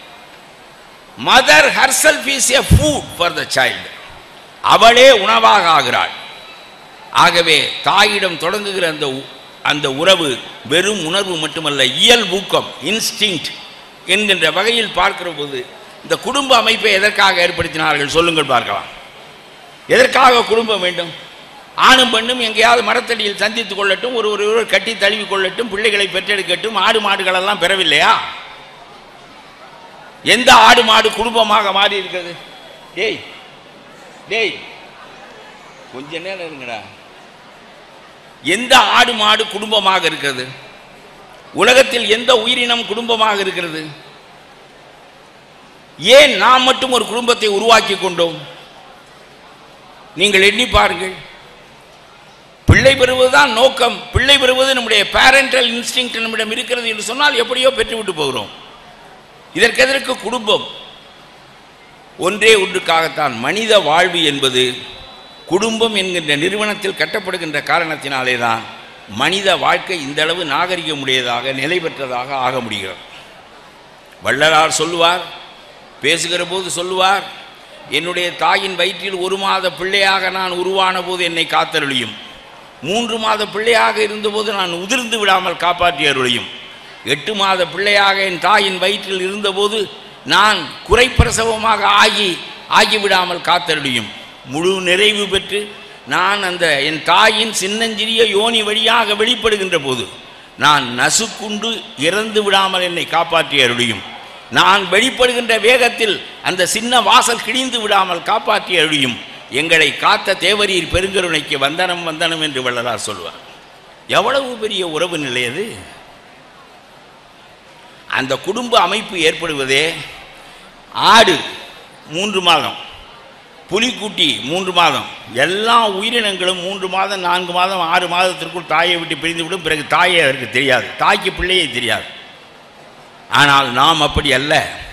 mother herself is a food for the child, அவளே உணவாக ஆகிறாள். ஆகவே தாயிடம் தொடங்குகிற அந்த அந்த உறவு வெறும் உணர்வு மட்டுமல்ல, இயல்பூக்கம், இன்ஸ்டிங்க்ட் என்கின்ற வகையில் பார்க்கிற போது இந்த குடும்ப அமைப்பை எதற்காக ஏற்படுத்தினார்கள் சொல்லுங்கள் பார்க்கலாம். எதற்காக குடும்பம் வேண்டும்? ஆணும் பெண்ணும் எங்கேயாவது மரத்தடியில் சந்தித்துக் கொள்ளட்டும், ஒரு ஒருவர் கட்டி தழுவி கொள்ளட்டும், பிள்ளைகளை பெற்றெடுக்கட்டும். ஆடு மாடுகளெல்லாம் பெறவில்லையா? எந்த ஆடு மாடு குடும்பமாக மாறி இருக்கிறது? டேய் டேய் கொஞ்ச நேரம் இருங்கடா. எந்த ஆடு மாடு குடும்பமாக இருக்கிறது? உலகத்தில் எந்த உயிரினம் குடும்பமாக இருக்கிறது? ஏன் நாம் மட்டும் ஒரு குடும்பத்தை உருவாக்கி கொண்டோம்? நீங்கள் எண்ணி பாருங்கள். பிள்ளை பெறுவதுதான் நோக்கம். பிள்ளை பெறுவது நம்முடைய பேரண்டல் இன்ஸ்டிங்க்ட் நம்மிடம் இருக்கிறது என்று சொன்னால் எப்படியோ பெற்றுவிட்டு போகிறோம். இதற்கெதற்கு குடும்பம்? ஒன்றே ஒன்றுக்காகத்தான். மனித வாழ்வு என்பது குடும்பம் என்கின்ற நிறுவனத்தில் கட்டப்படுகின்ற காரணத்தினாலே தான் மனித வாழ்க்கை இந்த அளவு நாகரிகமுடையதாக நிலை பெற்றதாக ஆக முடிகிறது. வள்ளலார் சொல்லுவார், பேசுகிற போது சொல்லுவார், என்னுடைய தாயின் வயிற்றில் ஒரு மாத பிள்ளையாக நான் உருவான போது என்னை காத்தருளியும், மூன்று மாத பிள்ளையாக இருந்தபோது நான் உதிர்ந்து விடாமல் காப்பாற்றி அருளியும், எட்டு மாத பிள்ளையாக என் தாயின் வயிற்றில் இருந்தபோது நான் குறைப்பிரசவமாக ஆகி ஆகிவிடாமல் காத்தருளியும், முழு நிறைவு பெற்று நான் அந்த என் தாயின் சின்னஞ்சிறிய யோனி வழியாக வெளிப்படுகின்ற போது நான் நசுக்குண்டு இறந்து விடாமல் என்னை காப்பாற்றி அருளியும், நான் வெளிப்படுகின்ற வேகத்தில் அந்த சின்ன வாசல் கிழிந்து விடாமல் காப்பாற்றி அருளியும், எங்களை காத்த தேவரீர் பெருங்கருணைக்கு வந்தனம் வந்தனம் என்று வள்ளலார் சொல்வார். எவ்வளவு பெரிய உறவு நிலை அது! அந்த குடும்ப அமைப்பு ஏற்படுவதே ஆடு மூன்று மாதம், புலிக்குட்டி மூன்று மாதம், எல்லா உயிரினங்களும் மூன்று மாதம் நான்கு மாதம் ஆறு மாதத்திற்குள் தாயை விட்டு பிரிந்துவிடும். பிறகு தாயை அதற்கு தெரியாது, தாய்க்கு பிள்ளையே தெரியாது. ஆனால் நாம் அப்படி அல்ல.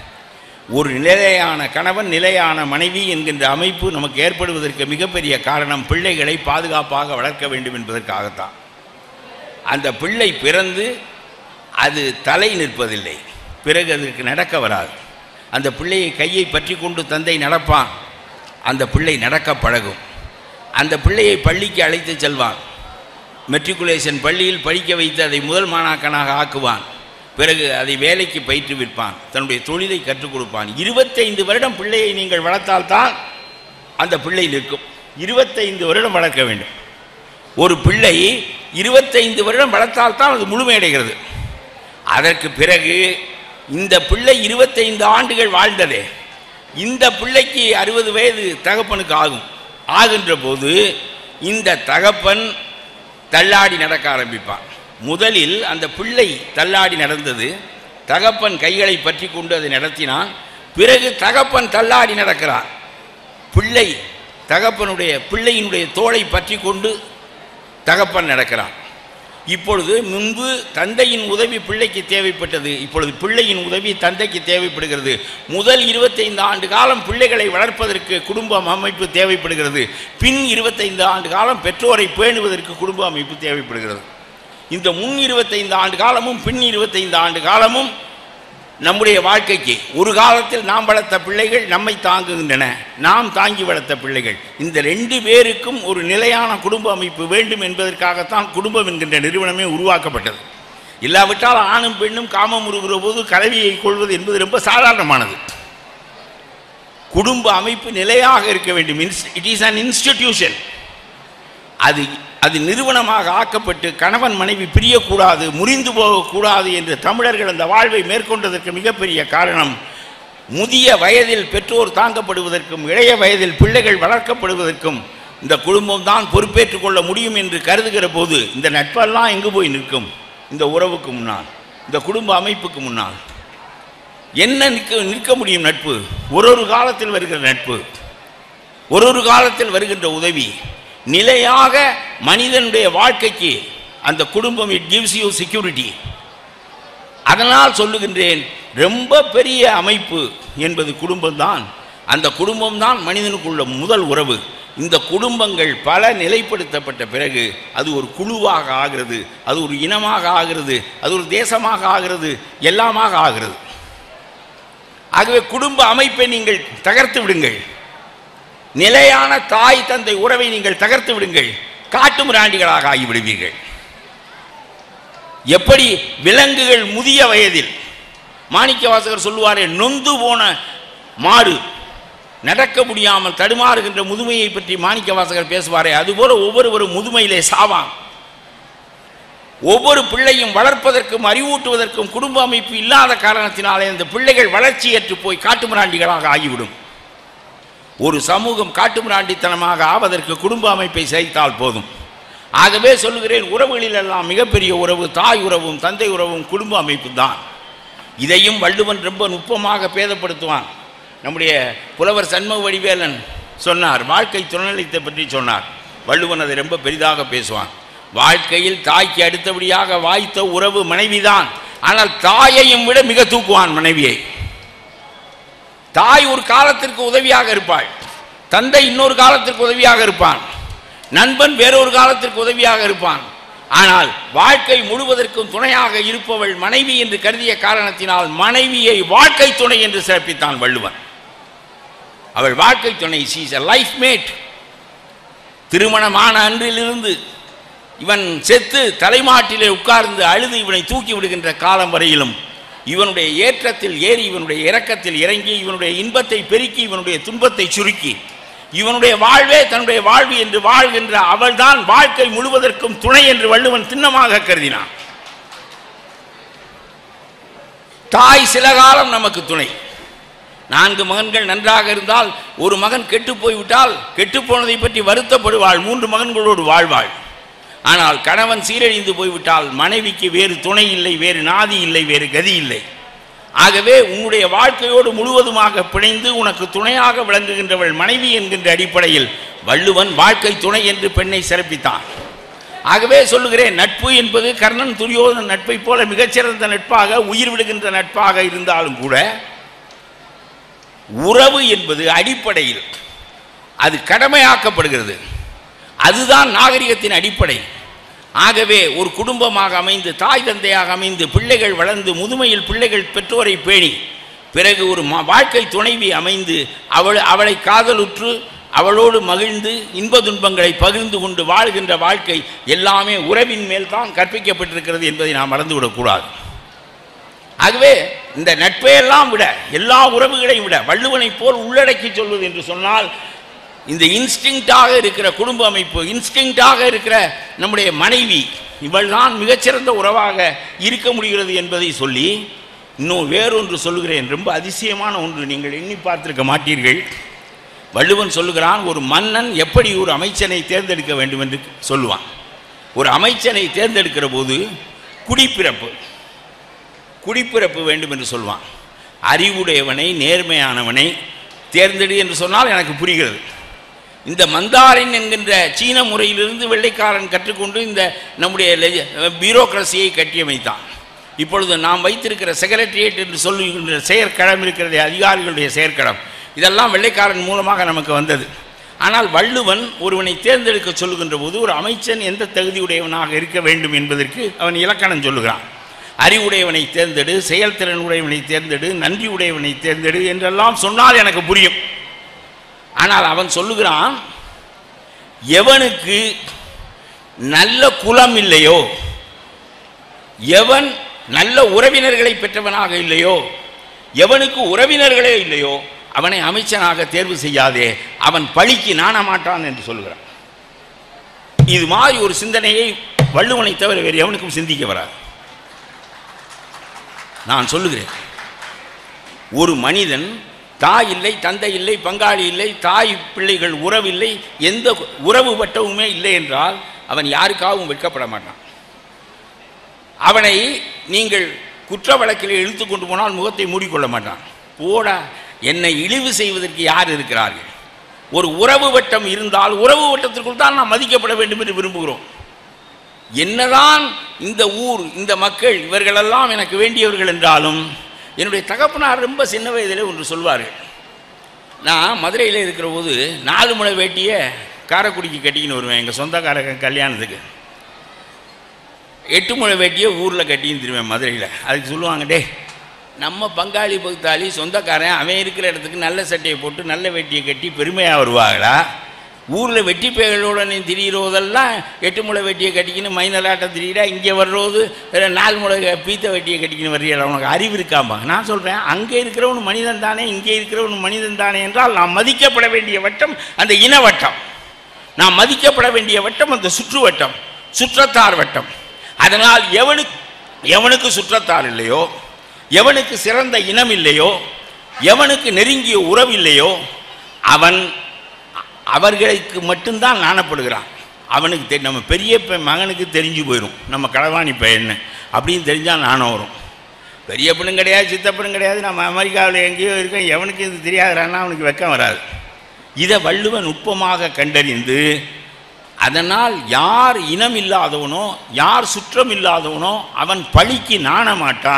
ஒரு நிலையான கணவன் நிலையான மனைவி என்கின்ற அமைப்பு நமக்கு ஏற்படுவதற்கு மிகப்பெரிய காரணம் பிள்ளைகளை பாதுகாப்பாக வளர்க்க வேண்டும் என்பதற்காகத்தான். அந்த பிள்ளை பிறந்து அது தலை நிற்பதில்லை, பிறகு அதற்கு நடக்க வராது. அந்த பிள்ளையை கையை பற்றி கொண்டு தந்தை நடப்பான், அந்த பிள்ளை நடக்க பழகும். அந்த பிள்ளையை பள்ளிக்கு அழைத்து செல்வான், மெட்ரிகுலேஷன் பள்ளியில் படிக்க வைத்து அதை முதல் மாணாக்கனாக ஆக்குவான். பிறகு அதை வேலைக்கு பயிற்றுவிப்பான், தன்னுடைய தொழிலை கற்றுக் கொடுப்பான். இருபத்தைந்து வருடம் பிள்ளையை நீங்கள் வளர்த்தால்தான் அந்த பிள்ளை நிற்கும். இருபத்தைந்து வருடம் வளர்க்க வேண்டும். ஒரு பிள்ளை இருபத்தைந்து வருடம் வளர்த்தால்தான் அது முழுமையடைகிறது. அதற்கு பிறகு இந்த பிள்ளை இருபத்தைந்து ஆண்டுகள் வாழ்ந்ததே, இந்த பிள்ளைக்கு அறுபது வயது தகப்பனுக்கு ஆகும். ஆகின்ற போது இந்த தகப்பன் தள்ளாடி நடக்க ஆரம்பிப்பான். முதலில் அந்த பிள்ளை தள்ளாடி நடந்தது, தகப்பன் கைகளை பற்றி கொண்டு அதை நடத்தினான். பிறகு தகப்பன் தள்ளாடி நடக்கிறான், பிள்ளை தகப்பனுடைய பிள்ளையினுடைய தோளை பற்றி கொண்டு தகப்பன் நடக்கிறான். இப்பொழுது முன்பு தந்தையின் உதவி பிள்ளைக்கு தேவைப்பட்டது, இப்பொழுது பிள்ளையின் உதவி தந்தைக்கு தேவைப்படுகிறது. முதல் இருபத்தைந்து ஆண்டு காலம் பிள்ளைகளை வளர்ப்பதற்கு குடும்ப அமைப்பு தேவைப்படுகிறது. பின் இருபத்தைந்து ஆண்டு காலம் பெற்றோரை பேணுவதற்கு குடும்ப அமைப்பு தேவைப்படுகிறது. இந்த முன் இருபத்தைந்து ஆண்டு காலமும் பின் இருபத்தைந்து ஆண்டு காலமும் நம்முடைய வாழ்க்கைக்கு, ஒரு காலத்தில் நாம் வளர்த்த பிள்ளைகள் நம்மை தாங்குகின்றன, நாம் தாங்கி வளர்த்த பிள்ளைகள், இந்த ரெண்டு பேருக்கும் ஒரு நிலையான குடும்ப அமைப்பு வேண்டும் என்பதற்காகத்தான் குடும்பம் என்கின்ற நிறுவனமே உருவாக்கப்பட்டது. இல்லாவிட்டால் ஆணும் பெண்ணும் காமம் உருகிற போது கலவியை கொள்வது என்பது ரொம்ப சாதாரணமானது. குடும்ப அமைப்பு நிலையாக இருக்க வேண்டும். It is an institution. அது அது நிறுவனமாக ஆக்கப்பட்டு கணவன் மனைவி பிரியக்கூடாது, முறிந்து போகக்கூடாது என்று தமிழர்கள் அந்த வாழ்வை மேற்கொண்டதற்கு மிகப்பெரிய காரணம், முதிய வயதில் பெற்றோர் தாங்கப்படுவதற்கும் இளைய வயதில் பிள்ளைகள் வளர்க்கப்படுவதற்கும் இந்த குடும்பம் தான் பொறுப்பேற்றுக் கொள்ள முடியும் என்று கருதுகிற போது இந்த நட்பெல்லாம் எங்கு போய் நிற்கும்? இந்த உறவுக்கு முன்னால், இந்த குடும்ப அமைப்புக்கு முன்னால் என்ன நிற்க நிற்க முடியும்? நட்பு ஒரு ஒரு காலத்தில் வருகிற நட்பு, ஒரு ஒரு காலத்தில் வருகின்ற உதவி, நிலையாக மனிதனுடைய வாழ்க்கைக்கு அந்த குடும்பம் இட் கிவ்ஸ் யூ செக்யூரிட்டி. அதனால் சொல்லுகின்றேன், ரொம்ப பெரிய அமைப்பு என்பது குடும்பம்தான். அந்த குடும்பம்தான் மனிதனுக்குள்ள முதல் உறவு. இந்த குடும்பங்கள் பல நிலைப்படுத்தப்பட்ட பிறகு அது ஒரு குழுவாக ஆகிறது, அது ஒரு இனமாக ஆகிறது, அது ஒரு தேசமாக ஆகிறது, எல்லாமாக ஆகிறது. ஆகவே குடும்ப அமைப்பை நீங்கள் தகர்த்து விடுங்கள், நிலையான தாய் தந்தை உறவை நீங்கள் தகர்த்து விடுங்கள், காட்டு மிராண்டிகளாக ஆகிவிடுவீர்கள். எப்படி விலங்குகள் முதிய வயதில், மாணிக்க வாசகர் சொல்லுவாரே, நொந்து போன மாடு நடக்க முடியாமல் தடுமாறுகின்ற முதுமையை பற்றி மாணிக்க வாசகர் பேசுவாரே, அதுபோல ஒவ்வொருவரும் முதுமையிலே சாவான். ஒவ்வொரு பிள்ளையும் வளர்ப்பதற்கும் அறிவூட்டுவதற்கும் குடும்ப அமைப்பு இல்லாத காரணத்தினாலே அந்த பிள்ளைகள் வளர்ச்சியற்று போய் காட்டு மிராண்டிகளாக ஆகிவிடும். ஒரு சமூகம் காட்டுமிராண்டித்தனமாக ஆவதற்கு குடும்ப அமைப்பை செய்தால் போதும். ஆகவே சொல்லுகிறேன், உறவுகளில் எல்லாம் மிகப்பெரிய உறவு தாய் உறவும் தந்தை உறவும் குடும்ப அமைப்பு தான். இதையும் வள்ளுவன் ரொம்ப நுட்பமாக பேதப்படுத்துவான். நம்முடைய புலவர் சண்முக வடிவேலன் சொன்னார், வாழ்க்கை துணைநிலைத்தை பற்றி சொன்னார். வள்ளுவன் அதை ரொம்ப பெரிதாக பேசுவான். வாழ்க்கையில் தாய்க்கு அடுத்தபடியாக வாய்த்த உறவு மனைவிதான். ஆனால் தாயையும் விட மிக தூக்குவான் மனைவியை. தாய் ஒரு காலத்திற்கு உதவியாக இருப்பாள், தந்தை இன்னொரு காலத்திற்கு உதவியாக இருப்பான், நண்பன் வேறொரு காலத்திற்கு உதவியாக இருப்பான். ஆனால் வாழ்க்கை முழுவதற்கும் துணையாக இருப்பவள் மனைவி என்று கருதிய காரணத்தினால் மனைவியை வாழ்க்கை துணை என்று சிறப்பித்தான் வள்ளுவன். அவள் வாழ்க்கை துணை, she is a life mate. திருமணமான அன்றிலிருந்து இவன் செத்து தலைமாட்டிலே உட்கார்ந்து அழுது இவனை தூக்கி விடுகின்ற காலம் வரையிலும் இவனுடைய ஏற்றத்தில் ஏறி இவனுடைய இரக்கத்தில் இறங்கி இவனுடைய இன்பத்தை பெருக்கி இவனுடைய துன்பத்தை சுருக்கி இவனுடைய வாழ்வே தன்னுடைய வாழ்வு என்று வாழ்கின்ற அவள்தான் வாழ்க்கை முழுவதற்கும் துணை என்று வள்ளுவன் திண்ணமாக கருதினான். தாய் சில காலம் நமக்கு துணை. நான்கு மகன்கள் நன்றாக இருந்தால் ஒரு மகன் கெட்டு போய்விட்டால் கெட்டு போனதை பற்றி வருத்தப்படுவாள், மூன்று மகன்களோடு வாழ்வாள். ஆனால் கணவன் சீரழிந்து போய்விட்டால் மனைவிக்கு வேறு துணை இல்லை, வேறு நாதி இல்லை, வேறு கதி இல்லை. ஆகவே உன்னுடைய வாழ்க்கையோடு முழுவதுமாக பிணைந்து உனக்கு துணையாக விளங்குகின்றவள் மனைவி என்கின்ற அடிப்படையில் வள்ளுவன் வாழ்க்கை துணை என்று பெண்ணை சிறப்பித்தான். ஆகவே சொல்லுகிறேன், நட்பு என்பது கர்ணன் துரியோதனன் நட்பை போல மிகச்சிறந்த நட்பாக உயிர் விடுகின்ற நட்பாக இருந்தாலும் கூட உறவு என்பது அடிப்படையில் அது கடமையாக்கப்படுகிறது. அதுதான் நாகரிகத்தின் அடிப்படை. ஆகவே ஒரு குடும்பமாக அமைந்து தாய் தந்தையாக அமைந்து பிள்ளைகள் வளர்ந்து முதுமையில் பிள்ளைகள் பெற்றோரை பேணி பிறகு ஒரு வாழ்க்கை துணைவி அமைந்து அவள் அவளை காதலுற்று அவளோடு மகிழ்ந்து இன்ப துன்பங்களை பகிர்ந்து கொண்டு வாழ்கின்ற வாழ்க்கை எல்லாமே உறவின் மேல் தான் கற்பிக்கப்பட்டிருக்கிறது என்பதை நாம் மறந்துவிடக்கூடாது. ஆகவே இந்த நட்பையெல்லாம் விட எல்லா உறவுகளையும் விட வள்ளுவனை போல் உள்ளடக்கி சொல்வது என்று சொன்னால் இந்த இன்ஸ்டிங்டாக இருக்கிற குடும்ப அமைப்பு, இன்ஸ்டிங்டாக இருக்கிற நம்முடைய மனைவி, இவள் தான் மிகச்சிறந்த உறவாக இருக்க முடிகிறது என்பதை சொல்லி இன்னும் வேறொன்று சொல்லுகிறேன். ரொம்ப அதிசயமான ஒன்று, நீங்கள் எண்ணி பார்த்திருக்க மாட்டீர்கள். வள்ளுவன் சொல்லுகிறான், ஒரு மன்னன் எப்படி ஒரு அமைச்சனை தேர்ந்தெடுக்க வேண்டும் என்று சொல்லுவான். ஒரு அமைச்சனை தேர்ந்தெடுக்கிற போது குடிப்பிறப்பு குடிப்பிறப்பு வேண்டும் என்று சொல்வான். அறிவுடையவனை நேர்மையானவனை தேர்ந்தெடு என்று சொன்னால் எனக்கு புரிகிறது. இந்த மந்தாரின் என்கின்ற சீன முறையிலிருந்து வெள்ளைக்காரன் கற்றுக்கொண்டு இந்த நம்முடைய பியூரோக்ரஸியை கட்டியமைத்தான். இப்பொழுது நாம் வைத்திருக்கிற செக்ரட்டரியேட் என்று சொல்லுகின்ற செயற்களம் இருக்கிறது, அதிகாரிகளுடைய செயற்களம், இதெல்லாம் வெள்ளைக்காரன் மூலமாக நமக்கு வந்தது. ஆனால் வள்ளுவன் ஒருவனை தேர்ந்தெடுக்க சொல்லுகின்ற போது ஒரு அமைச்சன் எந்த தகுதியுடையவனாக இருக்க வேண்டும் என்பதற்கு அவன் இலக்கணம் சொல்லுகிறான். அறிவுடையவனை தேர்ந்தெடு, செயல்திறன் உடையவனை தேர்ந்தெடு, நன்றி உடையவனை தேர்ந்தெடு என்றெல்லாம் சொன்னால் எனக்கு புரியும். ஆனால் அவன் சொல்லுகிறான், எவனுக்கு நல்ல குலம் இல்லையோ, எவன் நல்ல உறவினர்களை பெற்றவனாக இல்லையோ, எவனுக்கு உறவினர்களே இல்லையோ அவனை அமைச்சனாக தேர்வு செய்யாதே, அவன் பழிக்கு நாணமாட்டான் என்று சொல்லுகிறான். இது மாதிரி ஒரு சிந்தனையை வள்ளுவனை தவிர வேறு எவனுக்கும் சிந்திக்க வராது. நான் சொல்லுகிறேன், ஒரு மனிதன் தாய் இல்லை, தந்தை இல்லை, பங்காளி இல்லை, தாய் பிள்ளைகள் உறவில்லை, எந்த உறவு வட்டமுமே இல்லை என்றால் அவன் யாருக்காகவும் வெட்கப்பட மாட்டான். அவனை நீங்கள் குற்ற வழக்கில் இழுத்து கொண்டு போனால் முகத்தை மூடிக்கொள்ள மாட்டான். போடா, என்னை இழிவு செய்வதற்கு யார் இருக்கிறார்கள்? ஒரு உறவு வட்டம் இருந்தால் உறவு வட்டத்திற்குள் தான் நாம் மதிக்கப்பட வேண்டும் என்று விரும்புகிறோம். என்னதான் இந்த ஊர், இந்த மக்கள் இவர்களெல்லாம் எனக்கு வேண்டியவர்கள் என்றாலும் என்னுடைய தகப்பனார் ரொம்ப சின்ன வயதிலே ஒன்று சொல்வார்கள். நான் மதுரையில் இருக்கிற போது நாலு முளை வேட்டியை காரைக்குடிக்கு கட்டிக்கின்னு வருவேன் எங்கள் சொந்தக்கார கல்யாணத்துக்கு. எட்டு முளை வேட்டியை ஊரில் கட்டின்னு திருவேன் மதுரையில். அதுக்கு சொல்லுவாங்க, டே நம்ம பங்காளி பகுத்தாளி சொந்தக்காரன் அவன் இருக்கிற இடத்துக்கு நல்ல சட்டையை போட்டு நல்ல வேட்டியை கட்டி பெருமையாக வருவாங்களா? ஊரில் வெட்டி பேகளோட நீ திரிகிறதெல்லாம் எட்டு முளை வெட்டியை கட்டிக்கின்னு மைனலாட்டம் திரியிடா, இங்கே வர்றது நாலு முளை பீத்த வெட்டியை கட்டிக்கின்னு வர்றீங்களா? உனக்கு அறிவு இருக்காமா? நான் சொல்கிறேன், அங்கே இருக்கிறவனு மனிதன் தானே, இங்கே இருக்கிறவனு மனிதன் தானே என்றால் நாம் மதிக்கப்பட வேண்டிய வட்டம் அந்த இன வட்டம், நாம் மதிக்கப்பட வேண்டிய வட்டம் அந்த சுற்று வட்டம், சுற்றத்தார் வட்டம். அதனால் எவனுக்கு எவனுக்கு சுற்றத்தார் இல்லையோ, எவனுக்கு சிறந்த இனம் இல்லையோ, எவனுக்கு நெருங்கிய உறவு இல்லையோ அவன் அவர்களுக்கு மட்டும்தான் நாணப்படுகிறான். அவனுக்கு தெ நம்ம பெரிய மகனுக்கு தெரிஞ்சு போயிடும் நம்ம களவாணி பையன்னு அப்படின்னு தெரிஞ்சால் நாணம் வரும். பெரிய பொண்ணும் கிடையாது, சித்தப்பனும் கிடையாது, நம்ம அமெரிக்காவில் எங்கேயோ இருக்கோம், எவனுக்கு இது தெரியாதுறான்னா அவனுக்கு வெக்கம் வராது. இதை வள்ளுவன் நுட்பமாக கண்டறிந்து அதனால் யார் இனம் இல்லாதவனோ யார் சுற்றம் இல்லாதவனோ அவன் பழிக்கு நாண மாட்டான்,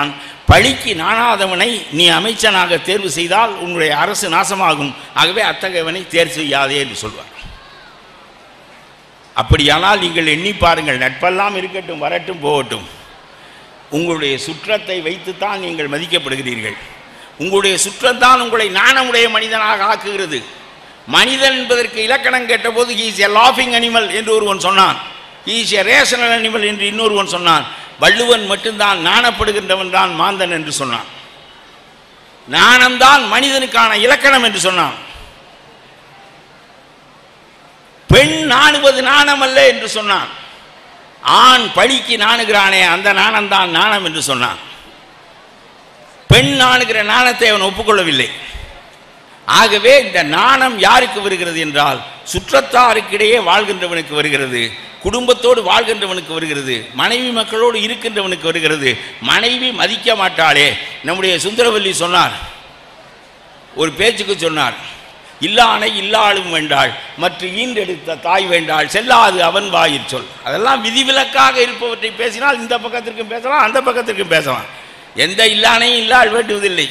பழிக்கு நாணாதவனை நீ அமைச்சனாக தேர்வு செய்தால் உன்னுடைய அரசு நாசமாகும். ஆகவே அத்தகையவனை தேர்வு செய்யாதே என்று சொல்வார். அப்படியானால் நீங்கள் எண்ணி பாருங்கள், நட்பெல்லாம் இருக்கட்டும், வரட்டும், போகட்டும், உங்களுடைய சுற்றத்தை வைத்துத்தான் நீங்கள் மதிக்கப்படுகிறீர்கள். உங்களுடைய சுற்றத்தான் உங்களை நாணமுடைய மனிதனாக ஆக்குகிறது. மனிதன் என்பதற்கு இலக்கணம் கேட்டபோது ஹி இஸ் எ லாஃபிங் அனிமல் என்று ஒருவன் சொன்னான், he is a rational animal என்று இன்னொருவன் சொன்னான். வள்ளுவன் மட்டும்தான் நாணப்படுகின்றவன் தான் மாந்தன் என்று சொன்னான். நாணம்தான் மனிதனுக்கான இலக்கணம் என்று சொன்னான். பெண் நாணுவது நாணம் அல்ல என்று சொன்னான். ஆண் பழிக்கு நாணுகிறானே அந்த நாணம்தான் நாணம் என்று சொன்னான். பெண் நாணுகிற நாணத்தை அவன் ஒப்புக்கொள்ளவில்லை. ஆகவே இந்த நாணம் யாருக்கு வருகிறது என்றால் சுற்றத்தாருக்கிடையே வாழ்கின்றவனுக்கு வருகிறது, குடும்பத்தோடு வாழ்கின்றவனுக்கு வருகிறது, மனைவி மக்களோடு இருக்கின்றவனுக்கு வருகிறது. மனைவி மதிக்க மாட்டாளே. நம்முடைய சுந்தரவல்லி சொன்னார், ஒரு பேச்சுக்கு சொன்னார், இல்லானை இல்லாளும் வேண்டாள், மற்ற ஈண்டெடுத்த தாய் வேண்டாள், செல்லாது அவன் வாயிற் சொல். அதெல்லாம் விதிவிலக்காக இருப்பவற்றை பேசினால் இந்த பக்கத்திற்கும் பேசலாம், அந்த பக்கத்திற்கும் பேசலாம். எந்த இல்லானையும் இல்லாள் வேண்டுவதில்லை.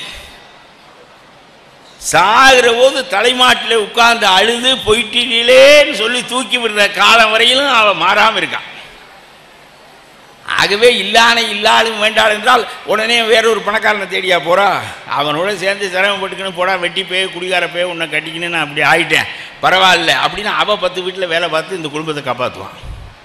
சாகிற போது தலைமாட்டில் உட்கார்ந்து அழுது பொய்ட்டிலேன்னு சொல்லி தூக்கி விடுற காலம் வரையிலும் அவன் மாறாமல் இருக்கான். ஆகவே இல்லானை இல்லாலும் வேண்டாள் என்றால் உடனே வேறொரு பணக்காரனை தேடியா போறா? அவனோட சேர்ந்து சிரமப்பட்டுக்கணும், போடா வெட்டி போய் குடிகார போய் உன்னை கட்டிக்கணும்னு நான் அப்படி ஆயிட்டேன், பரவாயில்ல அப்படின்னு அவள் பத்து வீட்டில் வேலை பார்த்து இந்த குடும்பத்தை காப்பாற்றுவான்.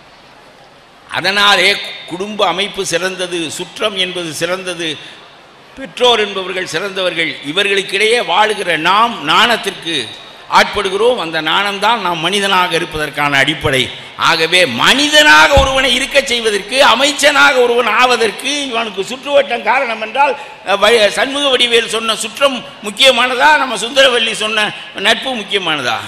அதனாலே குடும்ப அமைப்பு சிறந்தது, சுற்றம் என்பது சிறந்தது, பெற்றோர் என்பவர்கள் சிறந்தவர்கள். இவர்களுக்கிடையே வாழுகிற நாம் நாணத்திற்கு ஆட்படுகிறோம். அந்த நாணம்தான் நாம் மனிதனாக இருப்பதற்கான அடிப்படை. ஆகவே மனிதனாக ஒருவனை இருக்க செய்வதற்கு, அமைச்சனாக ஒருவன் ஆவதற்கு இவனுக்கு சுற்றுவட்டம் காரணம் என்றால் சண்முக வடிவேல் சொன்ன சுற்றம் முக்கியமானதா, நம்ம சுந்தரவல்லி சொன்ன நட்பு முக்கியமானதா?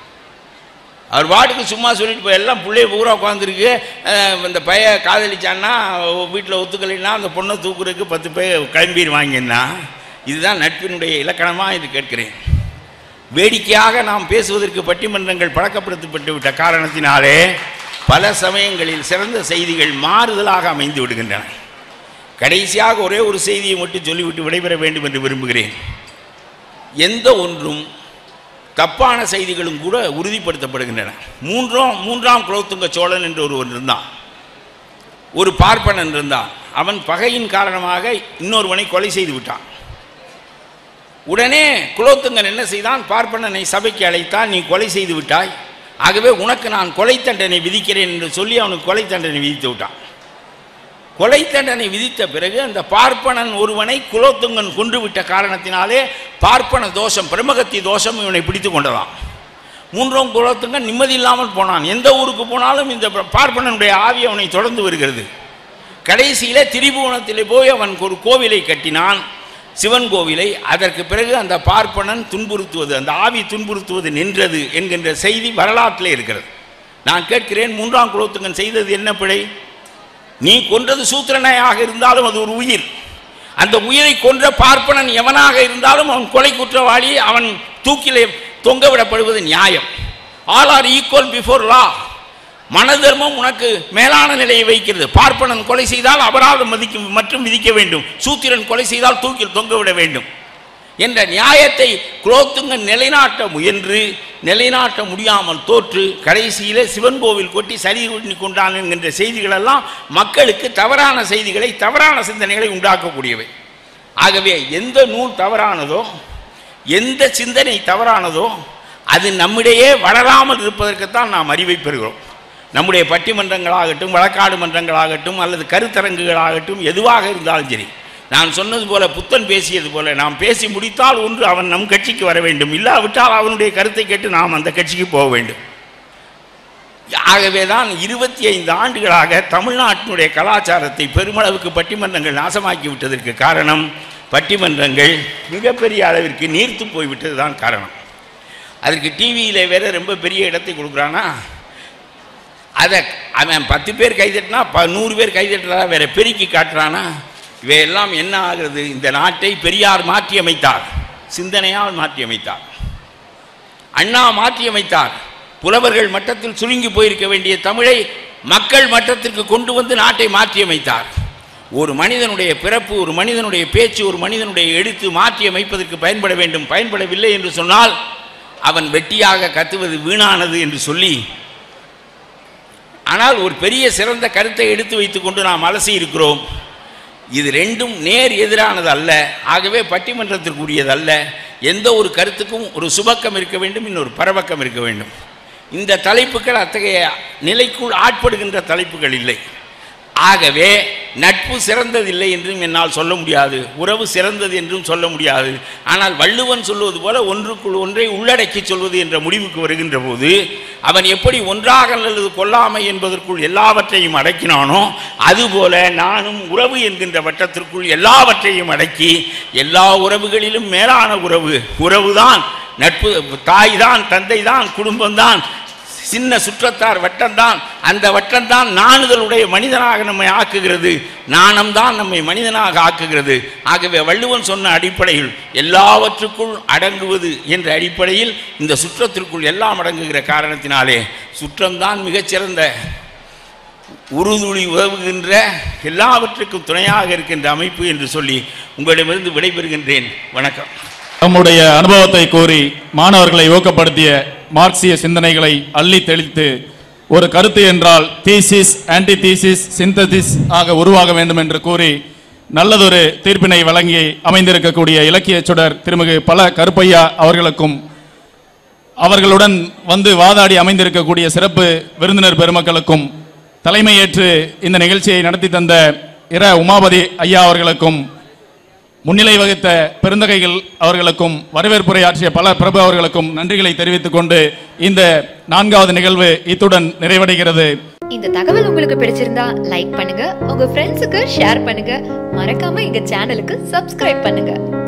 அவர் வாட்டுக்கு சும்மா சொல்லிட்டு போய் எல்லாம் பிள்ளைய பூரா உட்காந்துருக்கு, இந்த பைய காதலிச்சான்னா வீட்டில் ஒத்துக்கலைன்னா அந்த பொண்ணை தூக்குறதுக்கு பத்து பேர் கிளம்பிடுவாங்கன்னா இதுதான் நட்பினுடைய இலக்கணமாக இது கேட்கிறேன். வேடிக்கையாக நாம் பேசுவதற்கு பட்டிமன்றங்கள் பழக்கப்படுத்தப்பட்டு விட்ட காரணத்தினாலே பல சமயங்களில் சிறந்த செய்திகள் மாறுதலாக அமைந்து விடுகின்றன. கடைசியாக ஒரே ஒரு செய்தியை மட்டும் சொல்லிவிட்டு விடைபெற வேண்டும் என்று விரும்புகிறேன். எந்த ஒன்றும் தப்பான செய்திகளும் கூட உறுதிப்படுத்தப்படுகின்றன. மூன்றாம் மூன்றாம் குலோத்துங்க சோழன் என்று ஒருவன் இருந்தான், ஒரு பார்ப்பனன் இருந்தான். அவன் பகையின் காரணமாக இன்னொருவனை கொலை செய்து விட்டான். உடனே குலோத்துங்கன் என்ன செய்தான்? பார்ப்பனனை சபைக்கு அழைத்தான். நீ கொலை செய்து விட்டாய், ஆகவே உனக்கு நான் கொலை தண்டனை விதிக்கிறேன் என்று சொல்லி அவனுக்கு கொலை தண்டனை விதித்து விட்டான். கொலை தண்டனை விதித்த பிறகு அந்த பார்ப்பனன் ஒருவனை குலோத்துங்கன் கொன்று விட்ட காரணத்தினாலே பார்ப்பன தோஷம், பிரமகத்தி தோஷம் இவனை பிடித்து கொண்டதாம். மூன்றாம் குலோத்துங்கன் நிம்மதி இல்லாமல் போனான். எந்த ஊருக்கு போனாலும் இந்த பார்ப்பனனுடைய ஆவி அவனை தொடர்ந்து வருகிறது. கடைசியிலே திரிபுவனத்திலே போய் அவன் ஒரு கோவிலை கட்டினான், சிவன் கோவிலை. அதற்கு பிறகு அந்த பார்ப்பனன் துன்புறுத்துவது, அந்த ஆவி துன்புறுத்துவது நின்றது என்கின்ற செய்தி வரலாற்றிலே இருக்கிறது. நான் கேட்கிறேன், மூன்றாம் குலோத்துங்கன் செய்தது என்ன பிழை? நீ கொன்றது சூத்திரனாக இருந்தாலும் அது ஒரு உயிர். அந்த உயிரை கொன்ற பார்ப்பனன் எவனாக இருந்தாலும் அவன் கொலை குற்றவாளி, அவன் தூக்கிலே தொங்கவிடப்படுவது நியாயம். All are equal before law. மன தர்மம் உனக்கு மேலான நிலையை வைக்கிறது. பார்ப்பனன் கொலை செய்தால் அபராதம் மதிக்கும் மற்றும் விதிக்க வேண்டும், சூத்திரன் கொலை செய்தால் தூக்கில் தொங்கவிட வேண்டும் என்ற நியாயத்தை குலோத்துங்கன் நிலைநாட்ட முயன்று நிலைநாட்ட முடியாமல் தோற்று கடைசியிலே சிவன் கோவில் கொட்டி சரி பண்ணி கொண்டான் என்கின்ற செய்திகளெல்லாம் மக்களுக்கு தவறான செய்திகளை, தவறான சிந்தனைகளை உண்டாக்கக்கூடியவை. ஆகவே எந்த நூல் தவறானதோ, எந்த சிந்தனை தவறானதோ அது நம்மிடையே வளராமல் இருப்பதற்குத்தான் நாம் அறிவை பெறுகிறோம். நம்முடைய பட்டிமன்றங்களாகட்டும், வழக்காடு மன்றங்களாகட்டும், அல்லது கருத்தரங்குகளாகட்டும், எதுவாக இருந்தாலும் சரி, நான் சொன்னது போல, புத்தன் பேசியது போல, நாம் பேசி முடித்தால் ஒன்று அவன் நம் கட்சிக்கு வர வேண்டும், இல்லாவிட்டால் அவனுடைய கருத்தை கேட்டு நாம் அந்த கட்சிக்கு போக வேண்டும். ஆகவே தான் இருபத்தி ஐந்து ஆண்டுகளாக தமிழ்நாட்டினுடைய கலாச்சாரத்தை பெருமளவுக்கு பட்டிமன்றங்கள் நாசமாக்கி விட்டதற்கு காரணம், பட்டிமன்றங்கள் மிகப்பெரிய அளவிற்கு நீர்த்து போய்விட்டது தான் காரணம். அதற்கு டிவியில் வேற ரொம்ப பெரிய இடத்தை கொடுக்குறானா, அதை அவன் பத்து பேர் கைதட்டினா ப நூறு பேர் கைதட்டுறா வேற பெருக்கி காட்டுறானா. இவையெல்லாம் என்ன ஆகிறது? இந்த நாட்டை பெரியார் மாற்றி அமைத்தார், சிந்தனையால் மாற்றி அமைத்தார். அண்ணா மாற்றி அமைத்தார். புலவர்கள் மட்டத்தில் சுருங்கி போயிருக்க வேண்டிய தமிழை மக்கள் மட்டத்திற்கு கொண்டு வந்து நாட்டை மாற்றி அமைத்தார். ஒரு மனிதனுடைய பிறப்பு, ஒரு மனிதனுடைய பேச்சு, ஒரு மனிதனுடைய எழுத்து மாற்றி அமைப்பதற்கு பயன்பட வேண்டும். பயன்படவில்லை என்று சொன்னால் அவன் வெட்டியாக கத்துவது வீணானது என்று சொல்லி, ஆனால் ஒரு பெரிய சிறந்த கருத்தை எடுத்து வைத்து கொண்டு நாம் அலசி இருக்கிறோம். இது ரெண்டும் நேர் எதிரானது அல்ல. ஆகவே பட்டிமன்றத்திற்குரியது அல்ல. எந்த ஒரு கருத்துக்கும் ஒரு சுபக்கம் இருக்க வேண்டும், இன்னொரு பரபக்கம் இருக்க வேண்டும். இந்த தலைப்புகள் அத்தகைய நிலைக்குள் ஆட்படுகின்ற தலைப்புகள் இல்லை. ஆகவே நட்பு சிறந்ததில்லை என்றும் என்னால் சொல்ல முடியாது, உறவு சிறந்தது என்றும் சொல்ல முடியாது. ஆனால் வள்ளுவன் சொல்வது போல ஒன்றுக்குள் ஒன்றை உள்ளடக்கி சொல்வது என்ற முடிவுக்கு வருகின்ற போது அவன் எப்படி ஒன்றாக அல்லது கொல்லாமை என்பதற்குள் எல்லாவற்றையும் அடக்கினானோ அதுபோல நானும் உறவு என்கின்ற வட்டத்திற்குள் எல்லாவற்றையும் அடக்கி எல்லா உறவுகளிலும் மேலான உறவு உறவுதான், நட்பு, தாய் தான், தந்தை தான், குடும்பம்தான், சின்ன சுற்றத்தார் வட்டம்தான். அந்த வட்டம்தான் நாணுதலுடைய மனிதனாக நம்மை ஆக்குகிறது. நாணம்தான் நம்மை மனிதனாக ஆக்குகிறது. ஆகவே வள்ளுவன் சொன்ன அடிப்படையில் எல்லாவற்றுக்குள் அடங்குவது என்ற அடிப்படையில் இந்த சுற்றத்திற்குள் எல்லாம் அடங்குகிற காரணத்தினாலே சுற்றம்தான் மிகச்சிறந்த உறுதுளி உதவுகின்ற எல்லாவற்றுக்கும் துணையாக இருக்கின்ற அமைப்பு என்று சொல்லி உங்களிடமிருந்து விடைபெறுகின்றேன். வணக்கம். நம்முடைய அனுபவத்தை கூறி மாணவர்களை ஊக்கப்படுத்திய மார்க்சிய சிந்தனைகளை அள்ளி தெளித்து ஒரு கருத்து என்றால் தீசிஸ், ஆன்டி தீசிஸ், சிந்தசிஸ் ஆக உருவாக வேண்டும் என்று கூறி நல்லதொரு தீர்ப்பினை வழங்கி அமைந்திருக்கக்கூடிய இலக்கிய சுடர் திருமிகு பல கருப்பையா அவர்களுக்கும் அவர்களுடன் வந்து வாதாடி அமைந்திருக்கக்கூடிய சிறப்பு விருந்தினர் பெருமக்களுக்கும் தலைமையேற்று இந்த நிகழ்ச்சியை நடத்தி தந்த இர உமாபதி ஐயா அவர்களுக்கும் முன்னிலை வகித்த பெருந்தகைகள் அவர்களுக்கும் வரவேற்புரையாற்றிய பல பிரபு அவர்களுக்கும் நன்றிகளை தெரிவித்துக் கொண்டு இந்த நான்காவது நிகழ்வு இத்துடன் நிறைவடைகிறது. இந்த தகவல் உங்களுக்கு பிடிச்சிருந்தா லைக் பண்ணுங்க, உங்க ஃப்ரெண்ட்ஸுக்கு ஷேர் பண்ணுங்க, மறக்காம எங்க சேனலுக்கு சப்ஸ்கிரைப் பண்ணுங்க.